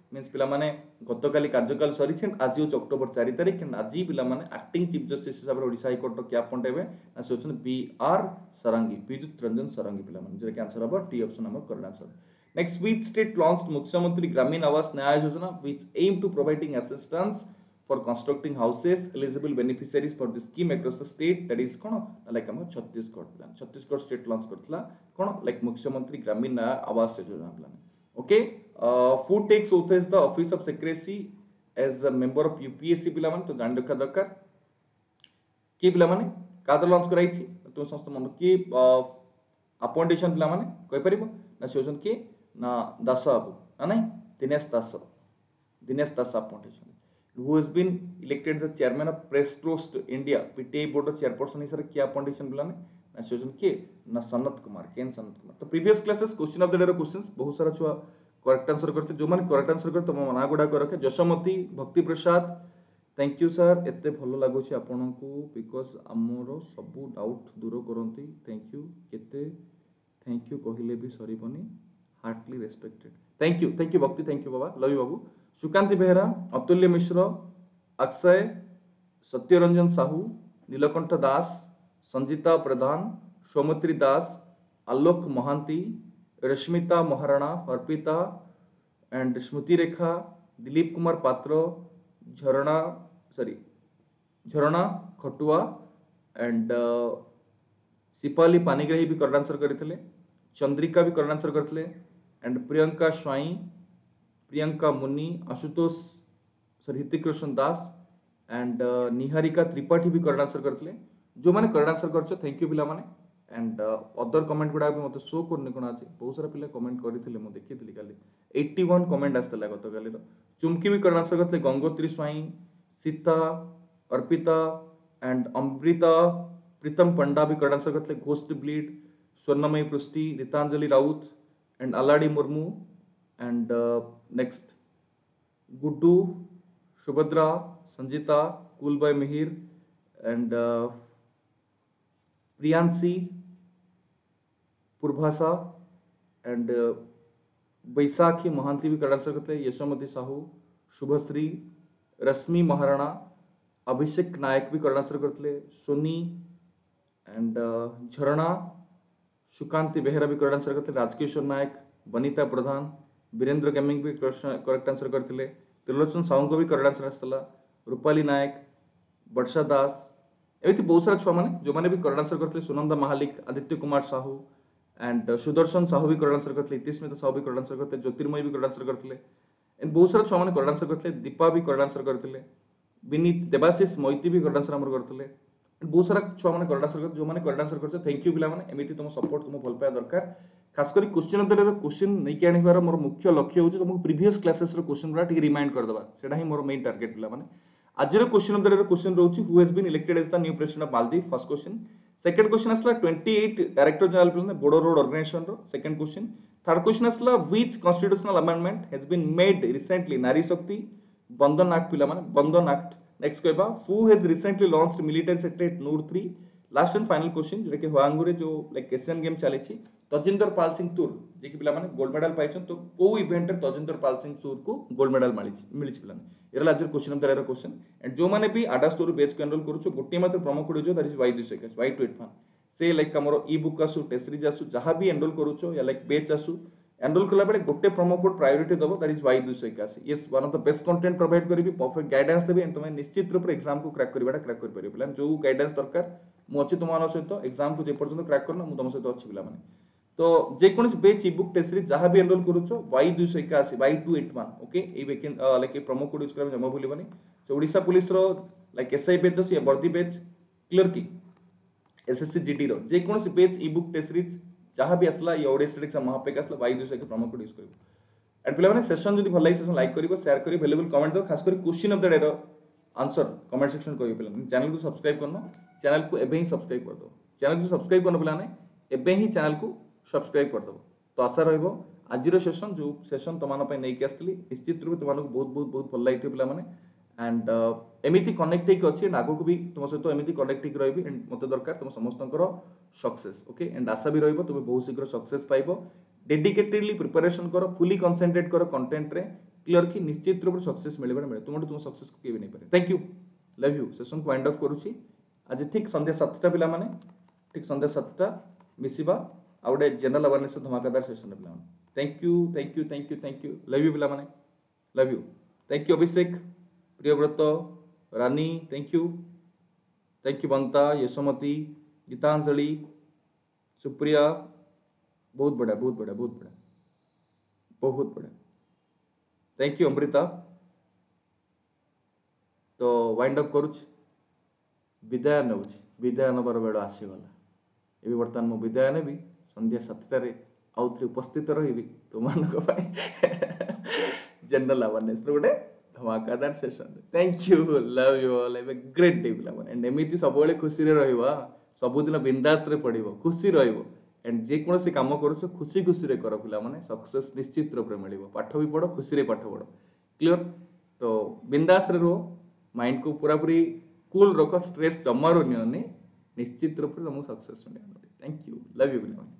मीन्स पिला माने गतकाली कार्यकाल सरी आज हूँ अक्टोबर 4 तारिख एंड आज पिला माने एक्टिंग चीफ जस्टिस हिसाब से ओडिशा हाईकोर्ट क्या पंटेबे ना से होछन बी आर सारंगी विद्युत रंजन सारंगी पिला माने जे आंसर हबो टी ऑप्शन हमर correct answer next which state launched मुख्यमंत्री ग्रामीण आवास न्याय योजना which aim to providing assistance for constructing houses eligible beneficiaries for the scheme across the state that is kono like हम छत्तीसगढ़ स्टेट लॉन्च करथला कोन लाइक मुख्यमंत्री ग्रामीण आवास योजना plan okay who takes oath as the office of secrecy as a member of UPSC पिला माने तो जान रखा दरकार की पिला माने कादर लॉन्च कराई छी तो संस्था मन की अपॉइंटेशन पिला माने कहि परिबो ना सेजन की ना दास बाबू ना नहीं दिनेश दास अपॉइंटेशन who has been elected the chairman of Press Trust India PTI board of chairperson हिसाब से क्या अपॉइंटेशन पिला ने ना सेजन की ना सनत कुमार केन सनत कुमार तो previous classes question of the day रो क्वेश्चंस बहुत सारा छुआ करेक्ट आंसर करते जो माने करेक्ट आंसर करते तो मना गुडा कर रखे जशमती भक्ति प्रसाद थैंक यू सर एते भलो लागो छी आपन को बिकॉज़ हमरो सब डाउट दूर करंती थैंक यू केते थैंक यू कहिले भी सरीबनी heartly respected thank you Bhakti thank you बाबा लव यू बाबू सुकांति बेहरा अतुल्य मिश्र अक्षय सत्यरंजन साहू नीलकंठ दास संजीता प्रधान सौमित्री दास आलोक महांती रश्मिता महाराणा अर्पिता एंड स्मृति रेखा दिलीप कुमार पात्र झरणा खटुआ एंड सिपाली पानीग्राही भी करेक्ट आंसर करथिले चंद्रिका भी करेक्ट आंसर करथिले and Priyanka Swain Priyanka Muni Ashutosh sir Hrithik Roshan Das and Niharika Tripathi भी करेक्ट आंसर करथिले जो माने करेक्ट आंसर करछो थैंक यू पिला माने एंड अदर कमेंट गुडा भी मते शो करने कोन अछि बहुत सारा पिला कमेंट करिथिले म देखिथिली काली 81 कमेंट आस्तला गत काली रो चुमकी भी करेक्ट आंसर करथिले गंगोत्री स्वाई सीता अर्पिता एंड अमृता प्रीतम पंडा भी करेक्ट आंसर करथिले घोस्ट ब्लीड स्वर्णमयी पृष्टि रितांजलि राउत एंड अलाडी मुर्मू एंड नेक्स्ट गुड्डू सुभद्रा संजीता कुलबाई मिहिर एंड प्रियांशी पूर्भाषा एंड बैसाखी महांती भी करेक्ट आंसर करते यशोमती साहू शुभश्री रश्मि महाराणा अभिषेक नायक भी करेक्ट आंसर करते सोनी एंड झरणा सुकांति बेहरा भी करेक्ट आंसर करते राजकिशोर नायक वनिता प्रधान वीरेंद्र गेमिंग भी करेक्ट आंसर करते त्रिलोचन साहू को भी करेक्ट आंसर आसला रूपाली नायक वर्षा दास एमती बहुत सारा छुआ मैंने जो मैंने भी करेक्ट आंसर करते सुनंदा महालिक आदित्य कुमार साहू एंड सुदर्शन साहू भी करेक्ट आंसर करते इतिस्मिता साहू भी करेक्ट आंसर करते ज्योतिर्मय भी करेक्ट आंसर करते एंड बहुत सारा छुआ मैंने करेक्ट आंसर करते दीपा भी करेक्ट आंसर करते विनीत देवाशीष मोइती भी करेक्ट आंसर हमर करते बहुत सारा छुआ मैंने करेक्ट आंसर करते जो मैंने करेक्ट आंसर करते थैंक यू पिला माने एमती तुम सपोर्ट तुम भल पाया दरकार खास कर question of the day question नहीं कि आनिबार मोर मुख्य लक्ष्य होची तुमको प्रीवियस क्लासेस रो क्वेश्चन गुरा ठीक रिमाइंड कर दबा सेटा ही मोर मेन टारगेट पिला माने आज रो क्वेश्चन ऑफ द डे रो क्वेश्चन रहउची who has been elected as the new president of Maldives first question second question असला 28 डायरेक्टर जनरल पिला बोडो रोड ऑर्गेनाइजेशन रो सेकंड क्वेश्चन थर्ड क्वेश्चन असला which constitutional amendment has been made recently Nari Shakti Vandan act पिला माने बंधन एक्ट नेक्स्ट कहबा who has recently launched military sector at नूर 3 लास्ट एंड फाइनल क्वेश्चन जेटा कि हुआंगुरे जो लाइक एशियन गेम चली छी तजिंदर पाल सिंह तुर जे कि पिला माने गोल्ड मेडल पाइछन तो को इवेंट रे तजिंदर पाल सिंह तुर को गोल्ड मेडल मिली पिला एरा लाजर question of the day question and जो माने भी आडा स्टोरी बेच को एनरोल करूछो गोटे मात्र प्रोमो कोड जो दैट इज y221 y281 से लाइक हमरो ई बुक आसु टेस्ट सीरीज आसु जहां भी एनरोल करूछो या लाइक बेच आसु एनरोल कला बेले गोटे प्रोमो कोड प्रायोरिटी दबो that is y281 yes one of the best content provide करबी परफेक्ट गाइडेंस देबी एंड तुम निश्चित रूप एग्जाम को क्रैक करबाटा क्रैक कर परिबो पिला जो गाइडेंस दरकार मु अछि तुमान सहित एग्जाम को जे पर्यंत क्रैक करना मु तुम सहित अछि पिला माने तो जे कोनस बेच ई बुक टेस्ट सीरीज जहां भी एनरोल करूछो y281 y281 okay a weekend like a promo code use करबे जमा भूलिबनी सो ओडिसा पुलिस रो लाइक एसआई बेच अछि या वर्दी बेच क्लियर की एसएससी जीडी रो जे कोनस बेच ई बुक टेस्ट सीरीज जहां भी असला या ओडिसा एग्जाम महापेक असला y281 के प्रोमो कोड यूज करबो एंड पिला माने सेशन जदी भल लाइक सेशन लाइक करिवो शेयर करिवो वैल्यूएबल कमेंट दो खास कर क्वेश्चन ऑफ द डे रो आंसर कमेंट सेक्शन करिवो पिला चैनल को सब्सक्राइब करनो चैनल को एबे ही सब्सक्राइब कर दो चैनल को सब्सक्राइब करनो पिला ने एबे ही चैनल को सब्सक्राइब कर दो तो आशा रहिबो आजिरो सेशन जो सेशन तमान पे नै के आस्तली निश्चित रूप तमान को बहुत भल लागितो पिला माने एंड एमिति कनेक्ट हेक अछि एंड आगो को भी तुम सहित एमिति कनेक्ट हेक रहबी एंड मते दरकार तुम समस्तनकर सक्सेस ओके एंड आशा भी रहबो तुम बहुत शीघ्र सक्सेस पाइबो डेडिकेटेडली प्रिपरेशन करो फुली कंसंट्रेट करो कंटेंट रे क्लियर कि निश्चित रूप से सक्सेस मिले मिले तुम तुम सक्सेस को केबे नहीं पारे thank you love you session को वाइंड अप करूची आज ठीक संध्या 7टा पिला माने ठीक संध्या 7टा मिसिबा आ गोटे जनरल अवेयरनेस धमाकेदार सेशन पिला माने thank you thank you thank you thank you love you पिला माने love you thank you Abhishek Priyabrata Rani thank you बंता यशोमती गीतांजलि सुप्रिया बहुत बढ़िया बहुत बढ़िया बहुत बढ़िया बहुत बढ़िया थैंक यू अमृता तो वाइंड अप करुच विदाय नौ विदाय नबार बेड़ आसीगला ए बर्तमान मु विदाय नेबी संध्या 7टारे आउ थे उपस्थित रही तुम जनरल अवेयरनेस गोटे धमाकादार session thank you love you all have a great day पिला माने एंड एमिति सब बेले खुशी रे रहइबा सब दिन बिंदास रे पढ़िबो खुशी रहइबो एंड जे कोनोसी काम करूछ खुशी खुशी रे कर पिला माने सक्सेस निश्चित रूप रे मिलिबो पाठ भी पढ़ो खुशी रे पाठ पढ़ो क्लियर तो बिंदास रे रहो माइंड को पूरा पूरी कूल रखो स्ट्रेस जमारो नियने निश्चित रूप से तुमको सक्सेस मिलेगा थैंक यू लव यू